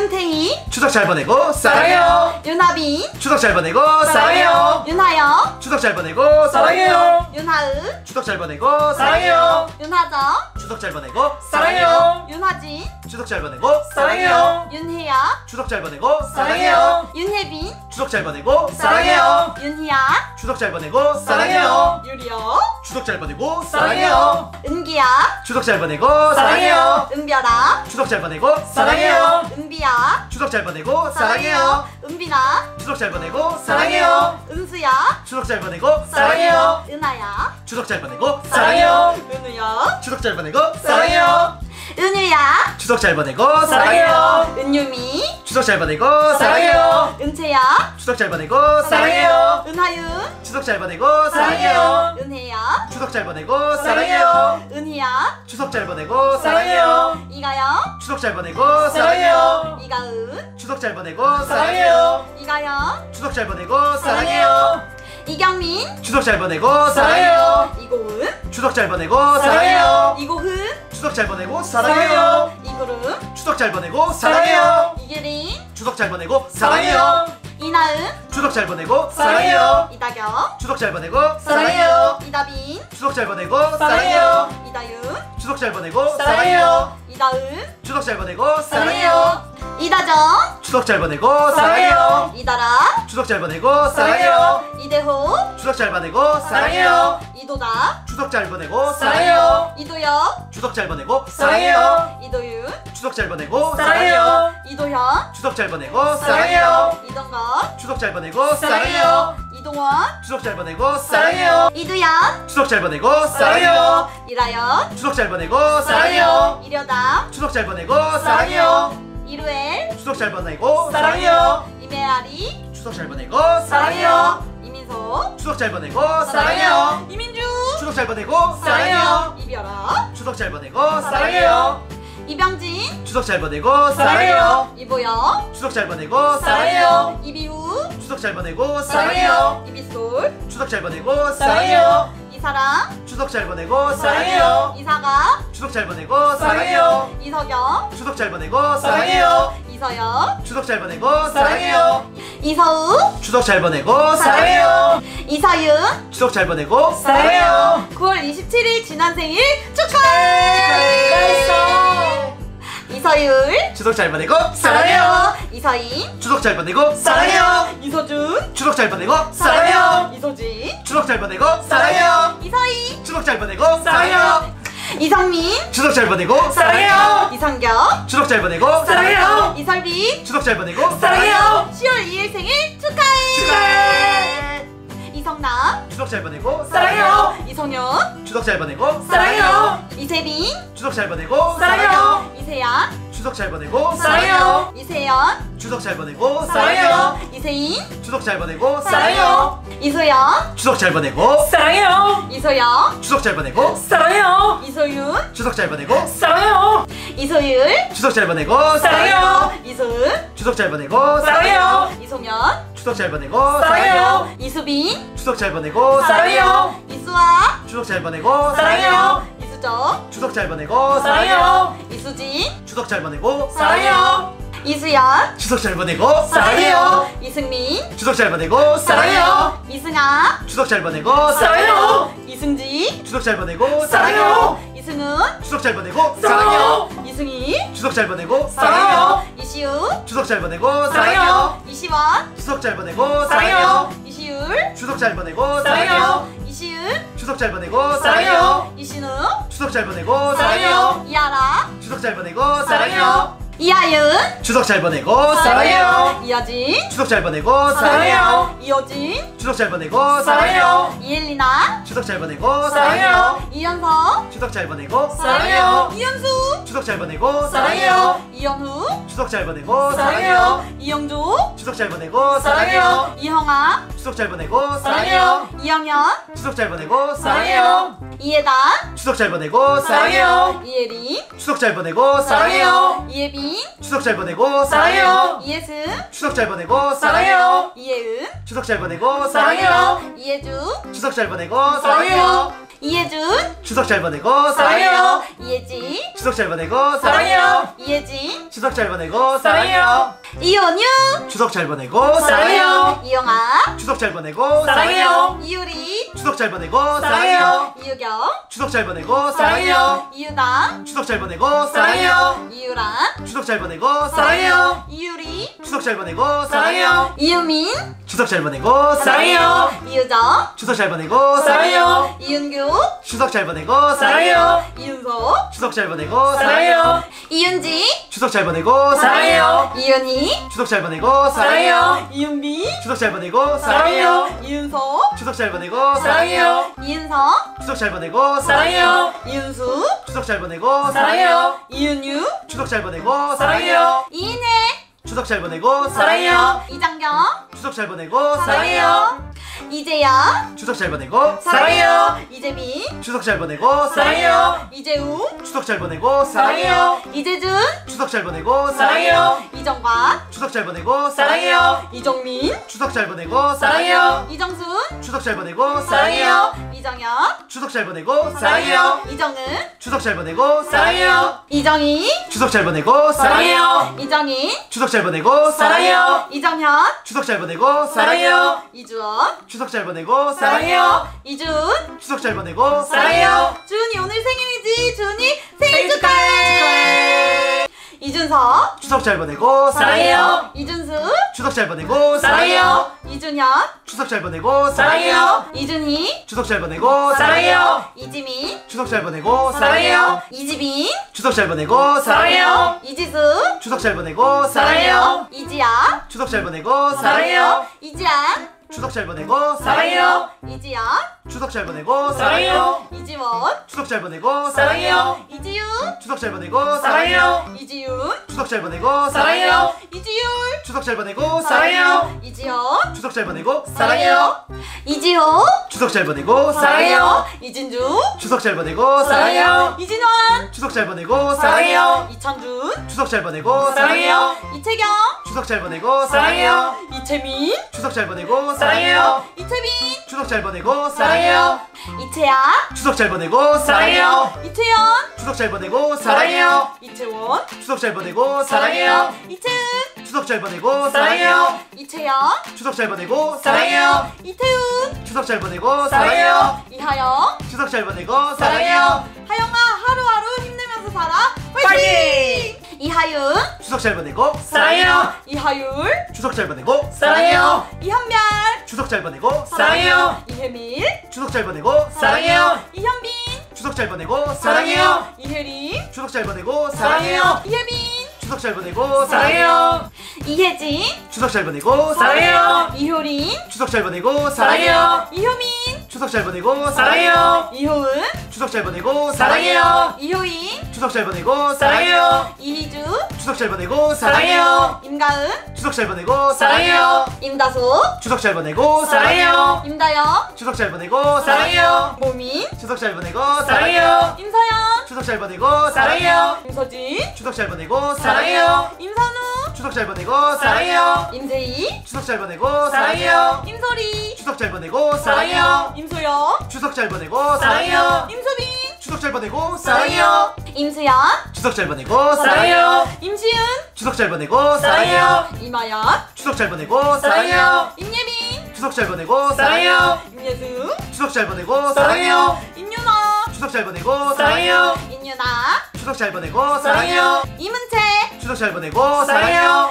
윤태희 추석 잘 보내고 사랑해요. 윤하빈 추석 잘 보내고 사랑해요. 윤하영 추석 잘 보내고 사랑해요. 윤하은 추석 잘 보내고 사랑해요. 윤하정 추석 잘 보내고 사랑해요. 윤하진 추석 잘 보내고 사랑해요. 윤혜야 추석 잘 보내고 사랑해요. 윤혜빈 추석 잘 보내고 사랑해요. 윤희야 추석 잘 보내고 사랑해요. 유리여 추석 잘 보내고 사랑해요. 은기야 추석 잘 보내고 사랑해요. 은별아 추석 잘 보내고 사랑해요. 은비야 추석 잘 보내고 사랑해요. 은빈아 추석 잘 보내고 사랑해요. 은수야 추석 잘 보내고 사랑해요. 은하야 추석 잘 보내고 사랑해요. 은우야 추석 잘 보내고 사랑해요. 은유야 추석 잘 보내고 사랑해요. 은유미 추석 잘 보내고 사랑해요. 은채야 추석 잘 보내고 사랑해요. 은하윤 추석 잘 보내고 사랑해요. 은혜야 추석 잘 보내고 사랑해요. 은희야 추석 잘 보내고 사랑해요. 이가영 추석 잘 보내고 사랑해요. 이가은 추석 잘 보내고 사랑해요. 이가연 추석 잘 보내고 사랑해요. 이경민 추석 잘 보내고 사랑해요. 이고은 추석 잘 보내고 사랑해요. 이고은 추석 잘 보내고 사랑해요. 이구름 추석 잘 보내고 사랑해요. 이계린 추석 잘 보내고 사랑해요. 이나은 추석 잘 보내고 사랑해요. 이다경 추석 잘 보내고 사랑해요. 이다빈 추석 잘 보내고 사랑해요. 이다윤 추석 잘 보내고 사랑해요. 이다은 추석 잘 보내고 사랑해요. 이다정 추석 잘 보내고 사랑해요. 이다라 추석 잘 보내고 사랑해요. 이대호 추석 잘 보내고 사랑해요. 이도다 추석 잘 보내고 사랑해요. 이도혁 추석 잘 보내고 사랑해요. 이도윤 추석 잘 보내고 사랑해요. 이도현 추석 잘 보내고 사랑해요. 이동건 추석 잘 보내고 사랑해요. 이동원 추석 잘 보내고 사랑해요. 이두연 추석 잘 보내고 사랑해요. 이라연 추석 잘 보내고 사랑해요. 이려담 추석 잘 보내고 사랑해요. 이루엘 추석 잘 보내고 사랑해요. 이메아리 추석 잘 보내고 사랑해요. 이민소 추석 잘 보내고 사랑해요. 이민주 추석 잘 보내고 사랑해요. 이별아 추석 잘 보내고 사랑해요. 이병진 추석 잘 보내고 사랑해요. 이보영 추석 잘 보내고 사랑해요. 이비우 추석 잘 보내고 사랑해요. 이비솔 추석 잘 보내고 사랑해요. 이사랑 추석 잘 보내고 사랑해요. 이사가 추석 잘 보내고 사랑해요. 이석영 추석 잘 보내고 사랑해요. 이서연 추석 잘 보내고 사랑해요. 이서우 추석 잘 보내고 사랑해요. 이서윤 추석 잘 보내고 사랑해요. 구월 이십칠일 지난 생일 축하해 이서율 추석 잘 보내고 사랑해요. 이서인 추석 잘 보내고 사랑해요. 이서준 추석 잘 보내고 사랑해요. 이소진 추석 잘 보내고 사랑해요. 이서희 추석 잘 보내고 사랑해요. 이성민 추석 잘 보내고 사랑해요. 이성경 추석 잘 보내고 사랑해요. 이설빈 추석 잘 보내고 사랑해요. 시월 이일 생일 축하해 축하해. 이성남 추석 잘 보내고 사랑해요. 이성현 추석 잘 보내고 사랑해요. 이세빈 추석 잘 보내고 사랑해요. 이세양 추석 잘 보내고 사랑해요. 이세연 추석 잘 보내고 사랑해요. 이세인 추석 잘 보내고 사랑해요. 이소연 추석 잘 보내고 사랑해요. 이소영 추석 잘 보내고 사랑해요. 이소윤 추석 잘 보내고 사랑해요. 이소율 추석 잘 보내고 사랑해요. 이소은 추석 잘 보내고 사랑해요. 이소면 추석 잘 보내고 사랑해요. 이수빈 추석 잘 보내고 사랑해요. 이수아 추석 잘 보내고 사랑해요. 이수정 추석 잘 보내고 사랑해요. 이수진 추석 잘 보내고 사랑해요. 이수연 추석 잘 보내고 사랑해요. 이승민 추석 잘 보내고 사랑해요. 이승아 추석 잘 보내고 사랑해요. 이승지 추석 잘 보내고 사랑해요. 이승은 추석 잘 보내고 사랑해요. 이승희 추석 잘 보내고 사랑해요. 이시우 추석 잘 보내고 사랑해요. 이시원 추석 잘 보내고 사랑해요. 이시율 추석 잘 보내고 사랑해요. 이시은 추석 잘 보내고 사랑해요. 이신우 추석 잘 보내고 사랑해요. 이하라 추석 잘 보내고 사랑해요. 이하윤 추석 잘 보내고 사랑해요. 이하진 추석 잘 보내고 사랑해요. 이호진 추석 잘 보내고 사랑해요. 이엘리나 추석 잘 보내고 사랑해요. 이현석, 추석 잘 보내고 사랑해요. 이현수, 추석 잘 보내고 사랑해요. 이현우, 추석 잘 보내고 사랑해요. 이영조, 추석 잘 보내고 사랑해요. 이형아, 추석 잘 보내고 사랑해요. 이영현, 추석 잘 보내고 사랑해요. 이혜단, 추석 잘 보내고 사랑해요. 이혜린, 추석 잘 보내고 사랑해요. 이혜빈, 추석 잘 보내고 사랑해요. 이혜승, 추석 잘 보내고 사랑해요. 이혜은, 추석 잘 보내고 사랑해요. 이혜주, 추석 잘 보내고 사랑해요. 이혜준, 추석 잘 보내고 사랑해요. 이혜지, 추석 잘 보내고 사랑해요. 이혜진, 추석 잘 보내고 사랑해요. 이원유, 추석 잘 보내고 사랑해요. 이영아, 추석 잘 보내고 사랑해요. 이유리, 추석 잘 보내고 사랑해요. 이유경, 추석 잘 보내고 사랑해요. 이유당, 추석 잘 보내고 사랑해요. 이유란, 추석 잘 보내고 사랑해요. 이유리, 추석 잘 보내고 사랑해요. 이유민, 추석 잘 보내고 사랑해요. 이유정, 추석 잘 보내고 사랑해요. 이윤규, 추석 잘 보내고 사랑해요. 이윤석, 추석 잘 보내고 사랑해요. 이윤지, 추석 잘 보내고 사랑해요. 이윤희, 추석 잘 보내고 사랑해요. 이윤비, 추석 잘 보내고 사랑해요. 이윤석, 추석 잘 보내고 사랑해요. 이윤석, 추석 잘 보내고 사랑해요. 이윤수, 추석 잘 보내고 사랑해요. 이윤유, 추석 잘 보내고 사랑해요. 이인혜, 추석 잘 보내고 사랑해요. 이장경, 추석 잘 보내고 사랑해요. 이재야, 추석 잘 보내고 사랑해요. 이재빈, 추석 잘 보내고 사랑해요. 이재웅, 추석 잘 보내고 사랑해요. 이재준, 추석 잘 보내고 사랑해요. 이정관, 추석 잘 보내고 사랑해요. 이정민, 추석 잘 보내고 사랑해요. 이정순, 추석 잘 보내고 사랑해요. 이정현, 추석 잘 보내고 사랑해요. 이정은, 추석 잘 보내고 사랑해요. 이정희, 추석 잘 보내고 사랑해요. 이정인, 추석 잘 보내고 사랑해요. 이정현, 추석 잘 보내고 사랑해요. 이주원, 추석 잘 보내고 사랑해요. 이준, 추석 잘 보내고 사랑해요. 준이 오늘 생일이지. 준이 생일 생일 축하해. 축하해. 이준석, 추석 잘 보내고 사랑해요. 이준수, 추석 잘 보내고 사랑해요. 이준현, 추석 잘 보내고 사랑해요. 이준희, 추석 잘 보내고 사랑해요. 이지민, 추석 잘 보내고 사랑해요. 이지빈, 추석 잘 보내고 사랑해요. 이지수, 추석 잘 보내고 사랑해요. 이지아, 추석 잘 보내고 사랑해요. 이지안, 추석 잘 보내고 사랑해요. 이지연, 추석 잘 보내고 사랑해요. 이지원, 추석 잘 보내고 사랑해요. 이지윤, 추석 잘 보내고 사랑해요. 이지윤, 추석 잘 보내고 사랑해요. 이지율, 추석 잘 보내고 사랑해요. 이지연, 추석 잘 보내고 사랑해요. 이지호, 추석 잘 보내고 사랑해요. 이진주, 추석 잘 보내고 사랑해요. 이진원, 추석 잘 보내고 사랑해요. 이창준, 추석 잘 보내고 사랑해요. 이채경, 추석 잘 보내고 사랑해요. 이채민, 추석 잘 보내고 사랑해요. 이채빈, 추석 잘 보내고 사랑해요. 이채야, 추석 잘 보내고 사랑해요. 이채연, 추석 잘 보내고 사랑해요. 이채원, 추석 잘 보내고 사랑해요. 이채은, 추석 잘 보내고 사랑해요. 이채연, 추석 잘 보내고 사랑해요. 이태훈, 추석 잘 보내고 사랑해요. 이하영, 추석 잘 보내고 사랑해요. 하영아 하루하루 힘내면서 살아. 화이팅! 파이팅! 이하윤, 추석 잘 보내고 사랑해요. 이하율, 추석 잘 보내고 사랑해요. 이한별, 추석 잘 보내고 사랑해요. 이혜밀, 추석 잘 보내고 사랑해요. 이현빈, 추석 잘 보내고 사랑해요. 이혜림, 추석 잘 보내고 사랑해요. 이혜빈, 추석 잘 보내고 사랑해요. 이혜진, 추석 잘 보내고 사랑해요. 이효린, 추석 잘 보내고 사랑해요. 이효민, 추석 잘 보내고 사랑해요. 이효은, 추석 잘 보내고 사랑해요. 이효인, 추석 잘 보내고 사랑해요. 이희주, 추석 잘 보내고 사랑해요. 임가은, 추석 잘 보내고 사랑해요. 임다소, 추석 잘 보내고 사랑해요. 임다영, 추석 잘 보내고 사랑해요. 모민, 추석 잘 보내고 사랑해요. 임서연, 추석 잘 보내고 사랑해요. 임서진, 추석 잘 보내고 사랑해요. 임선우, 추석 잘 보내고 사랑해요. 임세희, 추석 잘 보내고 사랑해요. 임소리, 추석 잘 보내고 사랑해요. 임소영, 추석 잘 보내고 사랑해요. 임수빈, 추석 잘 보내고 사랑해요. 임수연, 추석 잘 보내고 사랑해요. 임시은, 추석 잘 보내고 사랑해요. 이마연, 추석 잘 보내고 사랑해요. 임예빈, 추석 잘 보내고 사랑해요. 임예승, 추석 잘 보내고 사랑해요. 임윤아, 추석 잘 보내고 사랑해요. 임윤아, 추석 잘 보내고 사랑해요. 임은채, 추석 잘 보내고 사랑해요.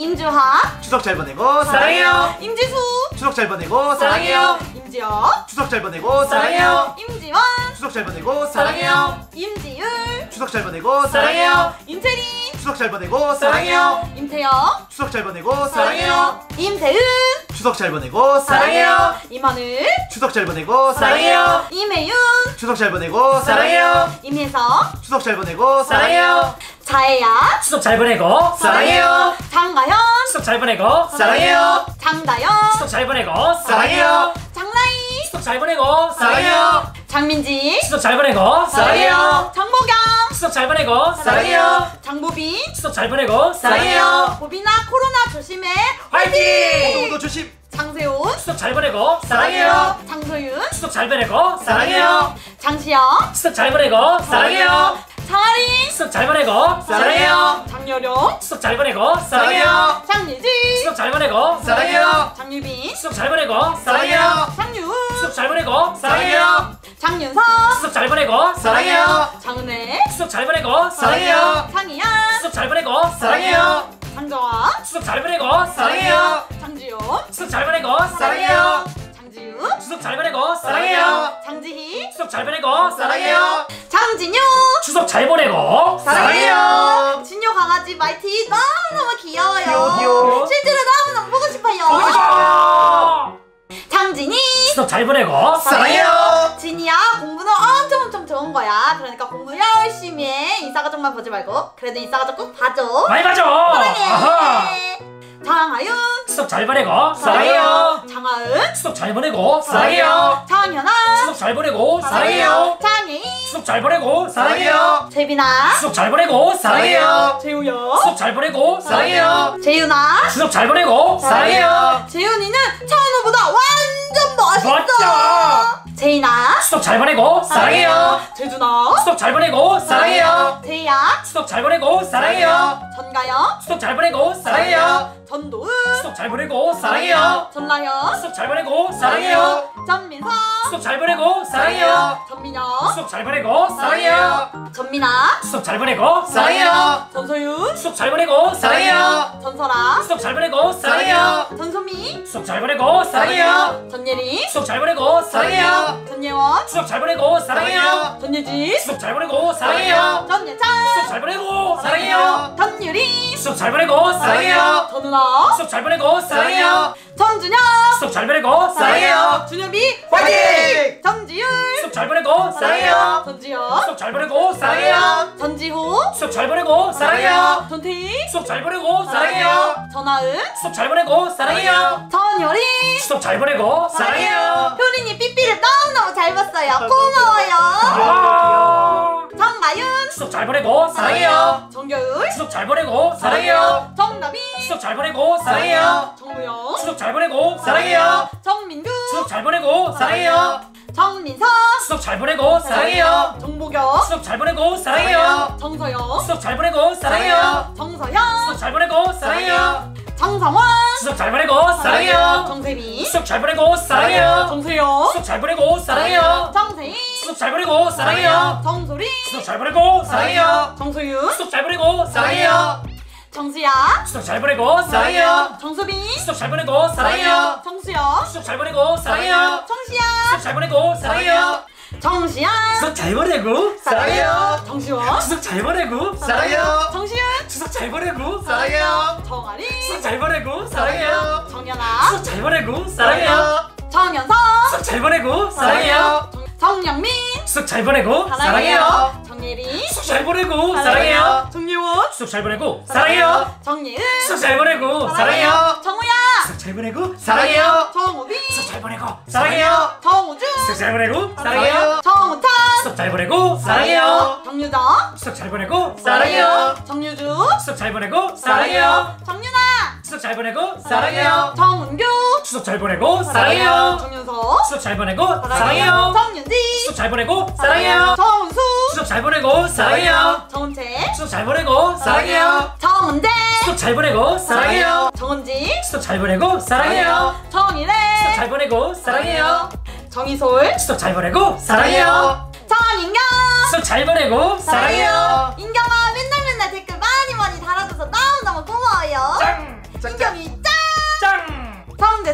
임주하, 추석 잘 보내고 사랑해요. 임지수, 추석 잘 보내고 사랑해요. 임지혁, 추석 잘 보내고 사랑해요. 임지원, 추석 잘 보내고 사랑해요. 임지율, 추석 잘 보내고 사랑해요. 임채린, 추석 잘 보내고 사랑해요. 임태영 추석 잘 보내고 사랑해요. 임태은 추석 잘 보내고 사랑해요. 임하늘 추석 잘 보내고 사랑해요. 임혜윤 추석 잘 보내고 사랑해요. 임혜석 추석 잘 보내고 사랑해요. 자혜야 추석 잘 보내고 사랑해요. 장가현 추석 잘 보내고 사랑해요. 장다영 추석 잘 보내고 사랑해요. 장라희 추석 잘 보내고 사랑해요. 장민지 추석 잘 보내고 사랑해요. 장보경 추석 잘 보내고 사랑해요. 장보빈 추석 잘 보내고 사랑해요. 보빈아 코로나 조심해 화이팅! 모두 조심. 장세훈 추석 잘 보내고 사랑해요. 장소윤 추석 잘 보내고 사랑해요. 장시영 추석 잘 보내고 사랑해요. 장아린 추석 잘 보내고 사랑해요. 장여령 추석 잘 보내고 사랑해요. 장예지 추석 잘 보내고 사랑해요. 장유빈 추석 잘 보내고 사랑해요. 장유훈 추석 잘 보내고 사랑해요. 장윤석 추석 잘 보내고 사랑해요. 장은혜 추석 잘 보내고 사랑해요. 장이야 추석 잘 보내고 사랑해요. 장정아 추석 잘 보내고 사랑해요. 장지용 추석 잘 보내고 사랑해요. 장지훈 추석 잘 보내고 사랑해요. 장지희 추석 잘 보내고 사랑해요. 장진유 추석 잘 보내고 사랑해요. 진유 강아지 마이티 너무너무 귀여워요 귀여워, 귀여워. 실제로 너무너무 보고 싶어요 보고 싶어! 장진이 추석 잘 보내고 사랑해요. 진이야 공부는 엄청 엄청 좋은 거야 그러니까 공부 열심히 해 인싸가족만 보지 말고 그래도 인싸가족 꼭 봐줘 많이 봐줘! 아하! 사랑해 장하윤 추석 잘 보내고 사랑해요. 장하은 추석 잘 보내고 사랑해요. 장현아 추석 잘 보내고 사랑해요. 장혜인 추석 잘 보내고 사랑해요. 재빈아 추석 잘 보내고 사랑해요. 재우여 추석 잘 보내고 사랑해요. 재윤아 추석 잘 보내고 사랑해요. 재윤이는 차은우보다 완전 멋있어 멋져! 재인아 추석 잘 보내고 사랑해요. 재준아 추석 잘 보내고 사랑해요. 재희야 추석 잘 보내고 사랑해요. 전가영 추석 잘 보내고 사랑해요. 전도은 추석 잘 보내고 사랑해요. 전라현 추석 잘 보내고 사랑해요. 전민서 추석 잘 보내고 사랑해요. 전민영 추석 잘 보내고 사랑해요. 전민아 추석 잘 보내고 사랑해요. 전소윤 추석 잘 보내고 사랑해요. 전설아 추석 잘 보내고 사랑해요. 전소미 추석 잘 보내고 사랑해요. 전예리 추석 잘 보내고 사랑해요. 전예원 추석 잘 보내고 사랑해요. 전예지 추석 잘 보내고 사랑해요. 전예찬 추석 잘 보내고 사랑해요. 전유리 추석 잘 보내고 사랑해요. 전은아 추석 잘 보내고 사랑해요. 전준영 추석 잘 보내고 사랑해요. 준엽이 화이팅! 전지율 추석 잘 보내고 사랑해요. 전지현 추석 잘 보내고 사랑해요. 전지호 추석 잘 보내고 사랑해요. 전태희 추석 잘 보내고 사랑해요. 전하은 추석 잘 보내고 사랑해요. 전효리 추석 잘 보내고 사랑해요. 효린이 삐삐를 너무너무 잘 봤어요 고마워요 아 정가윤 추석 잘 보내고 사랑해요. 정겨울 추석 잘 보내고 사랑해요. 정다비 추석 잘 보내고 사랑해요. 정무영 추석 잘 보내고 사랑해요. 정민규 추석 잘 보내고 사랑해요. 정민서 추석 잘 보내고 사랑해요. 정보경 추석 잘 보내고 사랑해요. 정서영 추석 잘 보내고 사랑해요. 정서현 추석 잘 보내고 사랑해요. 정성원 추석 잘 보내고 사랑해요. 정세미 추석 잘 보내고 사랑해요. 정세영 추석 잘 보내고 사랑해요. 정세희 추석 잘 보내고 사랑해요. 정소리 추석 잘 보내고 사랑해요. 정소윤 추석 잘 보내고 사랑해요. 정수야 추석 잘 보내고 사랑해요. 정수빈 추석 잘 보내고 사랑해요. 정수영 추석 잘 보내고 사랑해요. 정시야 추석 잘 보내고 사랑해요. 정시야 추석 잘 보내고 사랑해요. 정시원 추석 잘 보내고 사랑해요. 정시윤 추석 잘 보내고 사랑해요. 정아리 추석 잘 보내고 사랑해요. 정연아 추석 잘 보내고 사랑해요. 정연성 추석 잘 보내고 사랑해요. 정영민 추석 잘 보내고 사랑해요. 정예리 추석 잘 보내고 사랑해요. 정예원 추석 잘 보내고 사랑해요. 정예은 추석 잘 보내고 사랑해요. 정우야 추석 잘 보내고 사랑해요. 정우빈 추석 잘 보내고 사랑해요. 정우준 추석 잘 보내고 사랑해요. 정우찬 추석 잘 보내고 사랑해요. 정유정 추석 잘 보내고 사랑해요. 정유주 추석 잘 보내고 사랑해요. 정윤아 추석 잘 보내고 사랑해요. 정은규 추석 잘 보내고 사랑해요. 정윤석 추석 잘 보내고 사랑해요. 정윤지 추석 잘 보내고 사랑해요. 정은수 추석 잘 보내고 사랑해요. 정은채 추석 잘 보내고 사랑해요. 정은재 추석 잘 보내고 사랑해요. 정은지 추석 잘 보내고 사랑해요. 정일애 추석 잘 보내고 사랑해요. 정희솔 추석 잘 보내고 사랑해요. 정인경 추석 잘 보내고 사랑해요. 인경아 맨날 맨날 댓글 많이 많이 달아줘서 너무너무 고마워요 짱! 인경이 짱! 짱 정재석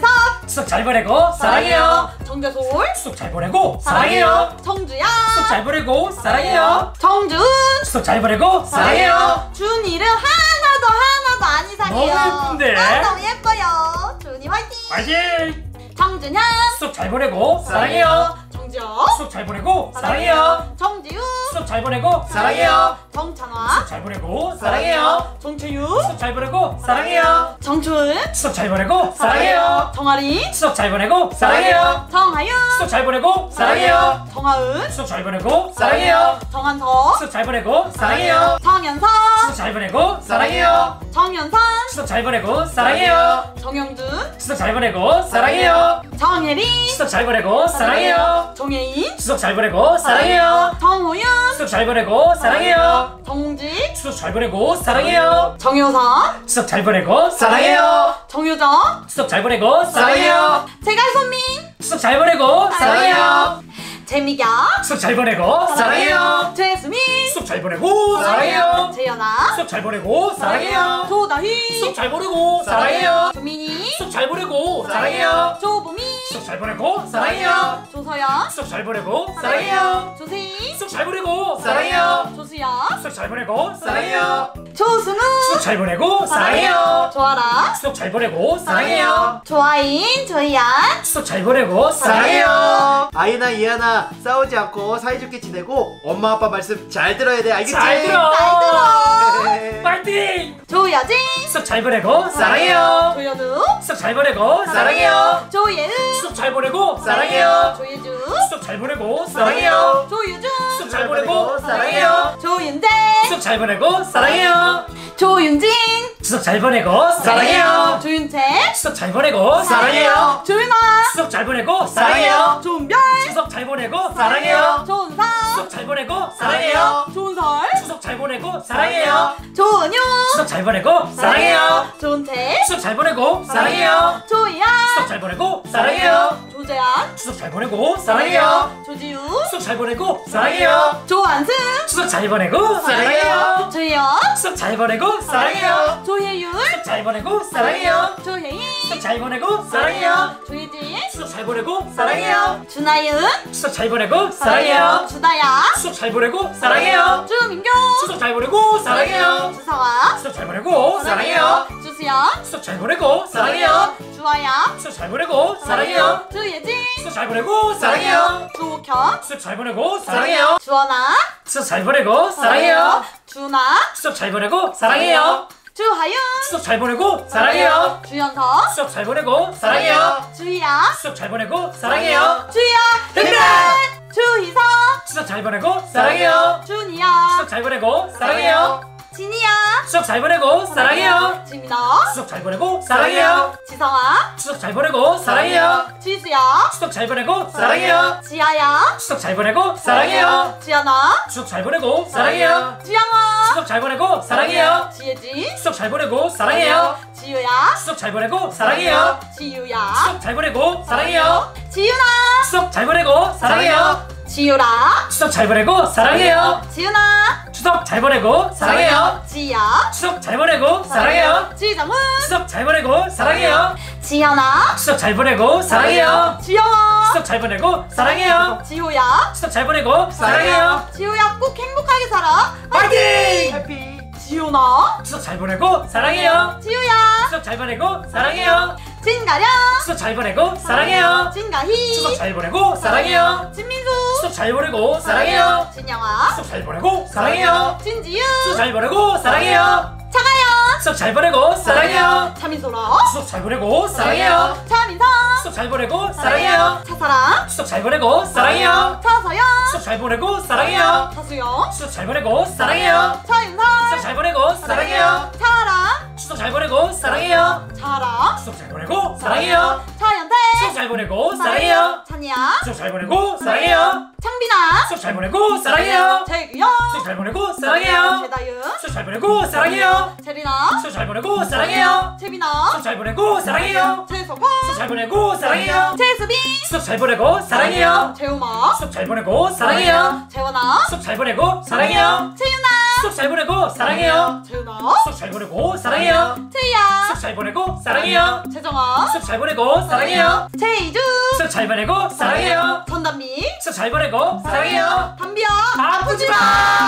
추석 잘 보내고 사랑해요. 정재솔 추석 잘 보내고 사랑해요. 정주야 추석 잘 보내고 사랑해요. 정준 추석 잘 보내고 사랑해요. 준 이름 하나도 하나도 안 이상해요. 너무 예쁜데? 아, 너무 예뻐요. 준이 화이팅. 화이팅! 정준현 추석 잘 보내고 사랑해요. 정지영 추석 잘 보내고 사랑해요. 정지우 추석 잘 보내고 사랑해요. 정찬화 추석 잘 보내고 사랑해요. 정채유 추석 잘 보내고 사랑해요. 정춘 추석 잘 보내고 사랑해요. 정아린 추석 잘 보내고 사랑해요. 정하윤 추석 잘 보내고 사랑해요. 정하은 추석 잘 보내고 사랑해요. 정한서 추석 잘 보내고 사랑해요. 정연서 추석 잘 보내고 사랑해요. 정연선 추석 잘 보내고 사랑해요. 정영준 추석 잘 보내고 사랑해요. 정혜린 추석 잘 보내고 사랑해요. 정혜인 추석 잘 보내고 사랑해요. 정호윤 추석 잘 보내고 사랑해요. 정홍직 추석 잘 보내고 사랑해요. 정효선 추석 잘 보내고 사랑해요. 정효정 추석 잘 보내고 사랑해요. 제갈손민 추석 잘 보내고 사랑해요. 재미경 추석 잘 보내고 사랑해요. 최수민 추석 잘 보내고 사랑해요. 재연아 추석 잘 보내고 사랑해요. 조다희 추석 잘 보내고 사랑해요. 조민희 추석 잘 보내고 사랑해요. 조보미 추석 잘 보내고 사랑해요. 조서연 추석 잘 보내고 사랑해요. 조세희 추석 잘 보내고 사랑해요. 조수연 추석 잘 보내고 사랑해요. 조승우 추석 잘 보내고 사랑해요. 조아라 추석 잘 보내고 사랑해요. 조아인 조이안 추석 잘 보내고 사랑해요. 아이나 이하나 싸우지 않고 사이좋게 지내고 엄마 아빠 말씀 잘 들어야 돼. 알겠지? 잘 들어. 잘 들어 네. 파이팅. 조여진 추석 잘 보내고 사랑해요. 조여두 추석 잘 보내고 사랑해요. 조예은 추석 잘 보내고 사랑해요. 조예주 추석 잘 보내고 사랑해요. 조유준 추석 잘 보내고 사랑해요. 조윤재 추석 잘 보내고 사랑해요. 조윤진 추석 잘 보내고 사랑해요. 조윤채 추석 잘 보내고 사랑해요. 조윤아 추석 잘 보내고 사랑해요. 조은별 추석 잘 보내고 사랑해요. 조은상 추석 잘 보내고 사랑해요. 조은설 추석 잘 보내고 사랑해요. 조은유 추석 잘 보내고 사랑해요. 조은채 추석 잘 보내고 사랑해요. 조이야 추석 잘 보내고 사랑해요. 조재한 추석 잘 보내고 사랑해요. 조지우 추석 잘 보내고 사랑해요. 조안승 추석 잘 보내고 사랑해요. 조혜연 추석 잘 보내고 사랑해요. 조혜윤 추석 잘 보내고 사랑해요. 조혜인 추석 잘 보내고 사랑해요. 조혜진 추석 잘 보내고 사랑해요. 준하윤 추석 잘 보내고 사랑해요. 주다야 추석 잘 보내고 사랑해요. 주민교 추석 잘 보내고 사랑해요. 주성아 추석 잘 보내고 사랑해요. 주수연 추석 잘 보내고 사랑해요. 주아야 추석 잘 보내고 사랑해요. 주예진 추석 잘 보내고 사랑해요. 주옥현 추석 잘 보내고 사랑해요. 주원아 추석 잘 보내고 사랑해요. 주나 추석 잘 보내고 사랑해요. 주하윤 추석 잘 보내고 사랑해요. 주연서 추석 잘 보내고 사랑해요. 주희야 추석 잘 보내고 사랑해요. 주희야 힘내! 주희서 추석 잘 보내고 사랑해요. 준이야 추석 잘 보내고 사랑해요. 진이야 추석 잘 보내고 사랑해요. 지민아 추석 잘 보내고 사랑해요. 지성아 추석 잘 보내고 사랑해요. 지수야 추석 잘 보내고 사랑해요. 지아야 추석 잘 보내고 사랑해요. 지연아 추석 잘 보내고 사랑해요. 지영아 추석 잘 보내고 사랑해요. 지혜진 추석 잘 보내고 사랑해요. 지유야 추석 잘 보내고 사랑해요. 지유야 추석 잘 보내고 사랑해요. 지윤아 추석 잘 보내고 사랑해요. 지유라 추석 잘 보내고 사랑해요. 지윤아 추석 잘 보내고 사랑해요. 지야 추석 잘 보내고 사랑해요. 지정훈 추석 잘 보내고 사랑해요. 지현아 추석 잘 보내고 사랑해요. 지영아 추석 잘 보내고 사랑해요. 지호야 추석 잘 보내고 사랑해요. 지호야 꼭 행복하게 살아 파이팅! 해피. 지훈아 추석 잘 보내고 사랑해요. 지우야 추석 잘 보내고 사랑해요. 진가령 추석 잘 보내고 사랑해요. 진가희 추석 잘 보내고 사랑해요. 진민수 추석 잘 보내고 사랑해요. 진영아 추석 잘 보내고 사랑해요. 진지유 추석 잘 보내고 사랑해요. 차가연 추석 잘 보내고 사랑해요. 차민소라 추석 잘 보내고 사랑해요. 차민성 추석 잘 보내고 사랑해요. 차사랑 추석 잘 보내고 사랑해요. 차서연 추석 잘 보내고 사랑해요. 차수영 추석 잘 보내고 사랑해요. 차윤설 추석 잘 보내고 사랑해요. 차랑 추석 잘 보내고 사랑해요. 차랑 추석 잘 보내고 사랑해요. 차연태 추석 잘 보내고 사랑해요. 찬이야 추석 잘 보내고 사랑해요. 창빈아 추석 잘 보내고 사랑해요. 재규영 추석 잘 보내고 사랑해요. 재다윤 추석 잘 보내고 사랑해요. 재리나 추석 잘 보내고 사랑해요. 재빈아 추석 잘 보내고 사랑해요. 재석화 추석 잘 보내고 사랑해요. 재수빈 추석 잘 보내고 사랑해요. 재우마 추석 잘 보내고 사랑해요. 재원아 추석 잘 보내고 사랑해요. 채윤아 추석 잘 보내고 사랑해요. 재훈아, 추석 잘 보내고 사랑해요. 채희야, 추석 잘 보내고 사랑해요. 재정아, 추석 잘 보내고 사랑해요. 최이주, 추석 잘 보내고 사랑해요. 전담비, 추석 잘 보내고 사랑해요. 담비야, 아프지 마.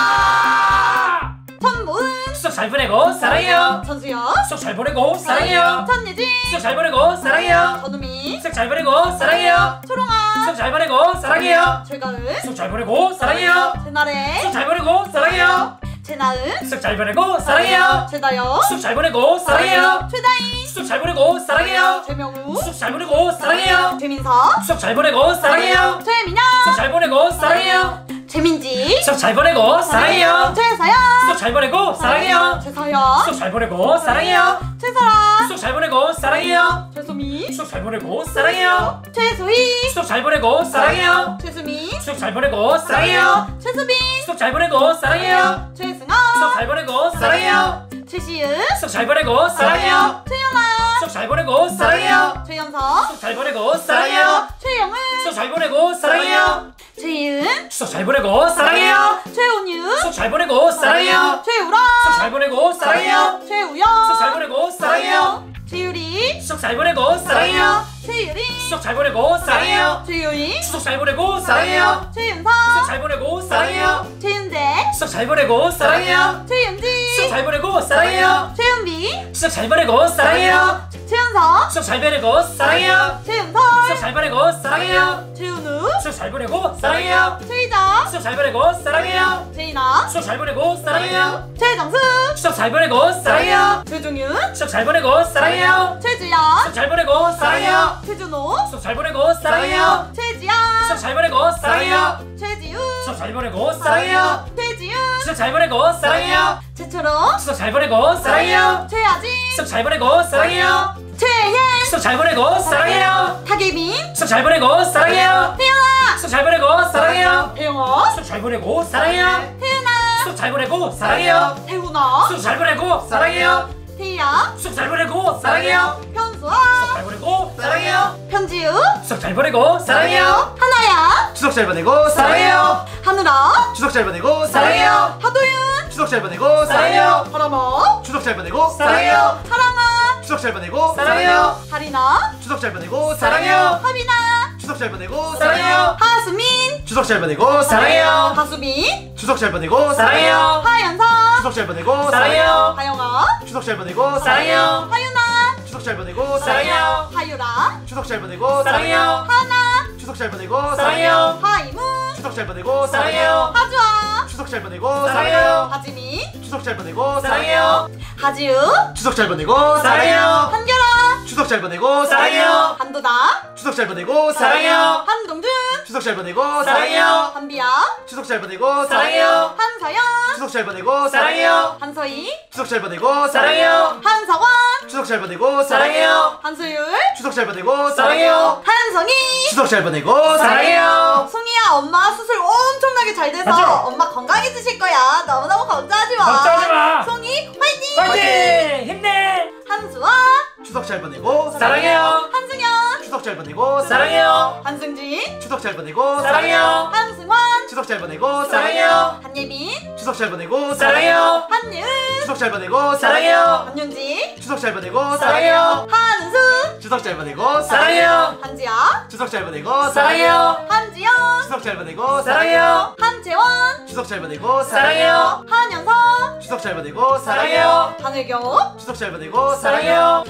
천모은, 추석 잘 보내고 사랑해요. 전수연, 추석 잘 보내고 사랑해요. 천예진, 추석 잘 보내고 사랑해요. 전우미, 추석 잘 보내고 사랑해요. 초롱아, 추석 잘 보내고 사랑해요. 최가은, 추석 잘 보내고 사랑해요. 최나래, 추석 잘 보내고 사랑해요. 최나은, 추석 잘 보내고 사랑해요. 최다영, 추석 잘 보내고 사랑해요. 최다인, 추석 잘 보내고 사랑해요. 최명우, 추석 잘 보내고 사랑해요. 최민서, 추석 잘 보내고 사랑해요. 최민영, 추석 잘 보내고 사랑해요. 최민지, 추석 잘 보내고 사랑해요. 최서연, 추석 잘 보내고 사랑해요. 최서연, 추석 잘 보내고 사랑해요. 최설아, 추석 잘 보내고 사랑해요. 최소미, 추석 잘 보내고 사랑해요. 최소희, 추석 잘 보내고 사랑해요. 최수미, 추석 잘 보내고 사랑해요. 최수빈, 추석 잘 보내고 사랑해요. 최승아, 추석 잘 보내고 사랑해요. 최시은, 추석 잘 보내고 사랑해요. 최영아, 추석 잘 보내고 사랑해요. 최연서, 추석 잘 보내고 사랑해요. 최영은, 추석 잘 보내고 사랑해요. 최이은, 추석 잘 보내고 사랑해요. 최온유, 추석 잘 보내고 사랑해요. 최우라, 추석 잘 보내고 사랑해요. 최우영, 추석 잘 보내고 사랑해요. 최유리, 추석 잘 보내고 사랑해요. 최유리, 추석 잘 보내고 사랑해요. 최유인, 추석 잘 보내고 사랑해요. 최윤서, 추석 잘 보내고 사랑해요. 최윤재, 추석 잘 보내고 사랑해요. 최윤지, 추석 잘 보내고 사랑해요. 최윤비, 추석 잘 보내고 사랑해요. 최윤서, 추석 잘 보내고 사랑해요. 최윤설, 추석 잘 보내고 사랑해요. 최윤우, 추석 잘 보내고 사랑해요. 최희정, 추석 잘 보내고 사랑해요. 최인아, 추석 잘 보내고 사랑해요. 최정수, 추석 잘 보내고 사랑해요. 최종윤, 추석 잘 보내고 사랑해요. 최주연, 추석 잘 보내고 사랑해요. 최준호, 추석 잘 보내고 사랑해요. 최지아, 추석 잘 보내고 사랑해요. 최지우, 추석 잘 보내고 사랑해요. 최지윤, 추석 잘 보내고 사랑해요. 최초롱, 추석 잘 보내고 사랑해요. 최아진, 추석 잘 보내고 사랑해요. 최혜인, 추석 잘 보내고 사랑해요. 타계빈, 추석 잘 보내고 사랑해요. 혜영아, 추석 잘 보내고 사랑해요. 혜영아, 추석 잘 보내고 사랑해요. 혜은아, 추석 잘 보내고 사랑해요. 태훈아, 추석 잘 보내고 사랑해요. 태희야, 추석 잘 보내고 사랑해요. 현수아, 추석 잘 보내고 사랑해요. 편지우, 추석 잘 보내고 사랑해요. 하나야, 추석 잘 보내고 사랑해요. 하늘아, 추석 잘 보내고 사랑해요. 하도윤, 추석 잘 보내고 사랑해요. 하람아, 추석 잘 보내고 사랑해요. 사랑아, 추석 잘 보내고 사랑해요. 하리나, 추석 잘 보내고 사랑해요. 하빈아, 추석 잘 보내고 사랑해요. 하수민, 추석 잘 보내고 사랑해요. 하수빈, 추석 잘 보내고 사랑해요. 하연서, 추석 잘 보내고 사랑해요. 하영아, 추석 잘 보내고 사랑해요. 하윤아, 추석 잘 보내고 사랑해요. 하유라, 추석 잘 보내고 사랑해요. 하나, 추석 잘 보내고 사랑해요. 하이무, 추석 잘 보내고 사랑해요. 하주아, 추석 잘 보내고 사랑해요. 하지민, 추석 잘 보내고 사랑해요. 하지우, 추석 잘 보내고 사랑해요. 한결아, 추석 잘 보내고 사랑해요. 한도다, 추석 잘 보내고 사랑해요. 한동준, 추석 잘 보내고 사랑해요. 한비야, 추석 잘 보내고 사랑해요. 한서연, 추석 잘 보내고 사랑해요. 한서희, 추석 잘 보내고 사랑해요. 한서원, 추석 잘 보내고 사랑해요. 한소율, 추석 잘 보내고 사랑해요. 한성희, 추석 잘 보내고 사랑해요. 송이야, 엄마 수술 엄청나게 잘 돼서 맞아. 엄마 건강해지실 거야. 너무너무 걱정하지 마. 걱정하지 마. 송이 화이팅! 파이팅! 힘내. 한수아, 추석 잘 보내고 사랑해요. 한승현, 추석 잘 보내고 사랑해요. 한승진, 추석 잘 보내고 사랑해요. 한승환, 추석 잘 보내고 사랑해요. 한예빈, 추석 잘 보내고 사랑해요. 한예은, 추석 잘 보내고 사랑해요. 한윤지, 추석 잘 보내고 사랑해요. 한은수, 추석 잘 보내고 사랑해요. 한지아, 추석 잘 보내고 사랑해요. 한지영, 추석 잘 보내고 사랑해요. 한재원, 추석 잘 보내고 사랑해요. 한연성, 추석 잘 보내고 사랑해요. 한혜경, 추석 잘 보내고 사랑해요.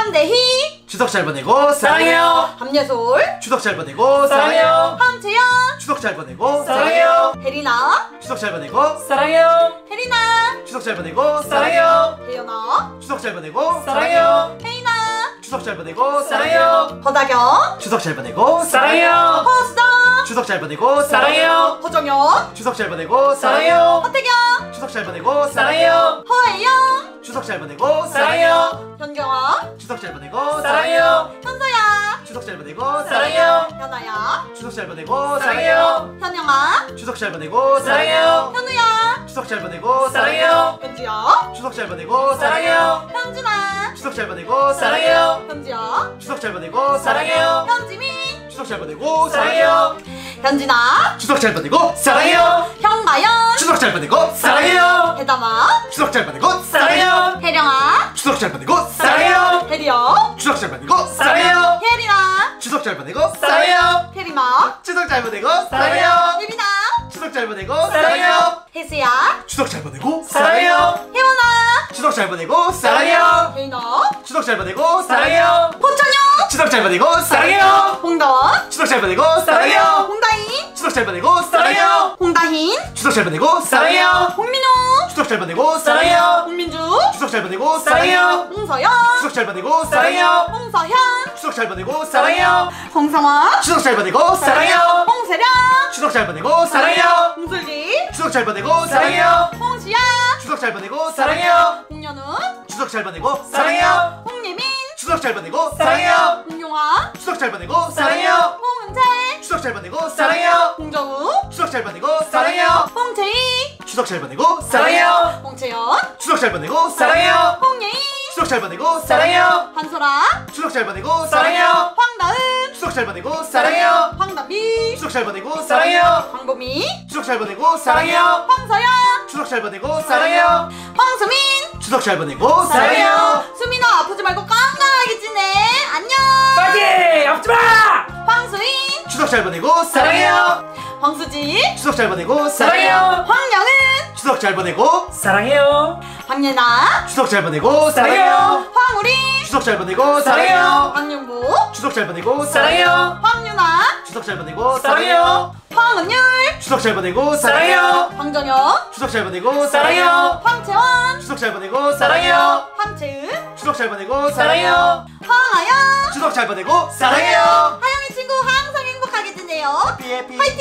함대희, 추석 잘 보내고 사랑해요. 함예솔, 추석 잘 보내고 사랑해요. 함채연, 추석 잘 보내고 사랑해요. 혜리나, 추석 잘 보내고 사랑해요. 혜리나, 추석 잘 보내고 사랑해요. 혜연아, 추석 잘 보내고 사랑해요. 혜인아, 추석 잘 보내고 사랑해요. 허다경, 추석 잘 보내고 사랑해요. 허수정, 추석 잘 보내고 사랑해요. 허정연, 추석 잘 보내고 사랑해요. 허태경, 추석 잘 보내고 사랑해요. 허혜영, 추석 잘 보내고 사랑해요. 현경아, 추석 잘 보내고 사랑해요. 현서야, 추석 잘 보내고 사랑해요. 현아야, 추석 잘 보내고 사랑해요. 현영아, 추석 잘 보내고 사랑해요. 현우야, 추석 잘 보내고 사랑해요. 현주야, 추석 잘 보내고 사랑해요. 현준아, 추석 잘 보내고 사랑해요. 현주야, 추석 잘 보내고 사랑해요. 현지민, 추석 잘 보내고 사랑해요. 현진아, 추석 잘 보내고 사랑해요. 형마연, 추석 추석 잘 보내고 사랑해요. 해담아, 추석 잘 보내고 사랑해요. 혜령아, 추석 잘 보내고 사랑해요. 혜리영, 추석 잘 보내고 사랑해요. 혜리나, 추석 잘 보내고 사랑해요. 혜리마, 추석 잘 보내고 사랑해요. 혜리나, 추석 잘 보내고 사랑해요. 혜수야, 추석 잘 보내고 사랑해요. 혜원아, 추석 잘 보내고 사랑해요. 혜인아, 추석 잘 보내고 사랑해요. 호천영, 추석 잘 보내고 사랑해요. 홍다원, 추석 잘 보내고 사랑해요. 홍다인, 추석 잘 보내고 사랑해요. 홍다힌, 추석 잘 보내고 사랑해요. 홍민우, 추석 잘 보내고 사랑해요. 홍민주, 추석 잘 보내고 사랑해요. 홍서연, 추석 잘 보내고 사랑해요. 홍서현, 추석 잘 보내고 사랑해요. 홍성화, 추석 잘 보내고 사랑해요. 홍세령, 추석 잘 보내고 사랑해요. 홍슬기, 추석 잘 보내고 사랑해요. 홍시야, 추석 잘 보내고 사랑해요. 홍연우, 추석 잘 보내고 사랑해요. 홍예민, 추석 잘 보내고 사랑해요. 홍용화, 추석 잘 보내고 사랑해요. 홍은채, 추석 잘 보내고 사랑해요. 홍정우, 추석 잘 보내고 사랑해요. 홍채희, 추석 잘 보내고 사랑해요. 홍채연, 추석 잘 보내고 사랑해요. 홍예희, 추석 잘 보내고 사랑해요. 한소라, 추석 잘 보내고 사랑해요. 황다은, 추석 잘 보내고 사랑해요. 황담비, 추석 잘 보내고 사랑해요. 황보미, 추석 잘 보내고 사랑해요. 황서연, 추석 잘 보내고 사랑해요. 황수민, 추석 잘 보내고 사랑해요. 수민아 아프지 말고 건강하게 지내. 안녕. 파이팅! 아프지 마! 황수인, 추석 잘 보내고 사랑해요. 황수지, 추석 잘 보내고 사랑해요. 황영은, 추석 잘 보내고 사랑해요. 황예나, 추석 잘 보내고 사랑해요. 황우리, 추석 잘 보내고 사랑해요. 황윤보, 추석 잘 보내고 사랑해요. 황유나, 추석 잘 보내고 사랑해요. 황은율, 추석 잘 보내고 사랑해요. 황정영, 추석 잘 보내고 사랑해요. 황채원, 추석 잘 보내고 사랑해요. 황채은, 추석 잘 보내고 사랑해요. 황아영. 추석 잘 보내고 사랑해요. 하영이 친구 항상 행복하게 지내요. 해피 해피 파이팅!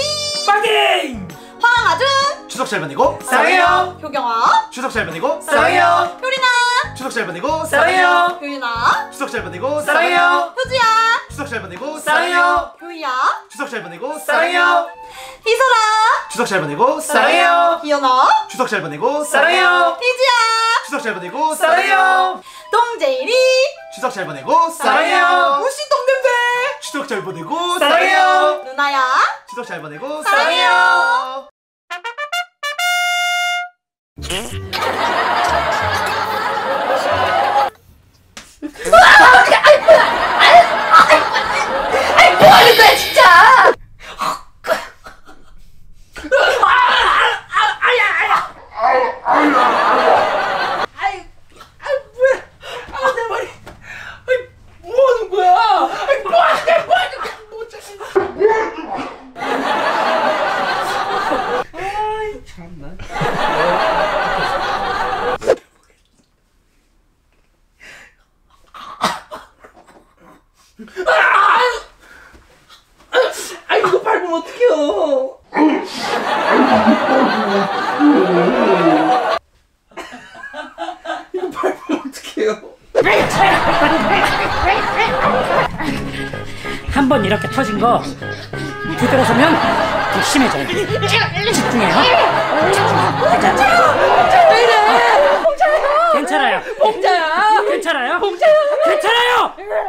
파이팅! 황아준, 추석 잘 보내고 사랑해요. 효경아, 추석 잘 보내고 사랑해요. 효리나, 추석 잘 보내고 사랑해요. 효윤아, 추석 잘 보내고 사랑해요. 효주야, 추석 잘 보내고 사랑해요. 효이야, 추석 잘 보내고 사랑해요. 희설아, 추석 잘 보내고 사랑해요. 희연아, 추석 잘 보내고 사랑해요. 희지야, 추석 잘 보내고 사랑해요. 동재일이, 추석 잘 보내고 사랑해요. 우씨 동냄새, 추석 잘 보내고 사랑해요. 누나야, 추석 잘 보내고 사랑해요. 뭐하는 거야 진짜. 아 이거 밟으면 어떡해요? 이거 밟으면 어떡해요? 한 번 이렇게 터진 거 뒤돌아서면 더 심해져요. 집중해요. 집중해요. 괜찮아요. 괜찮아요. 봉자야! 괜찮아요. 봉자야! 괜찮아요.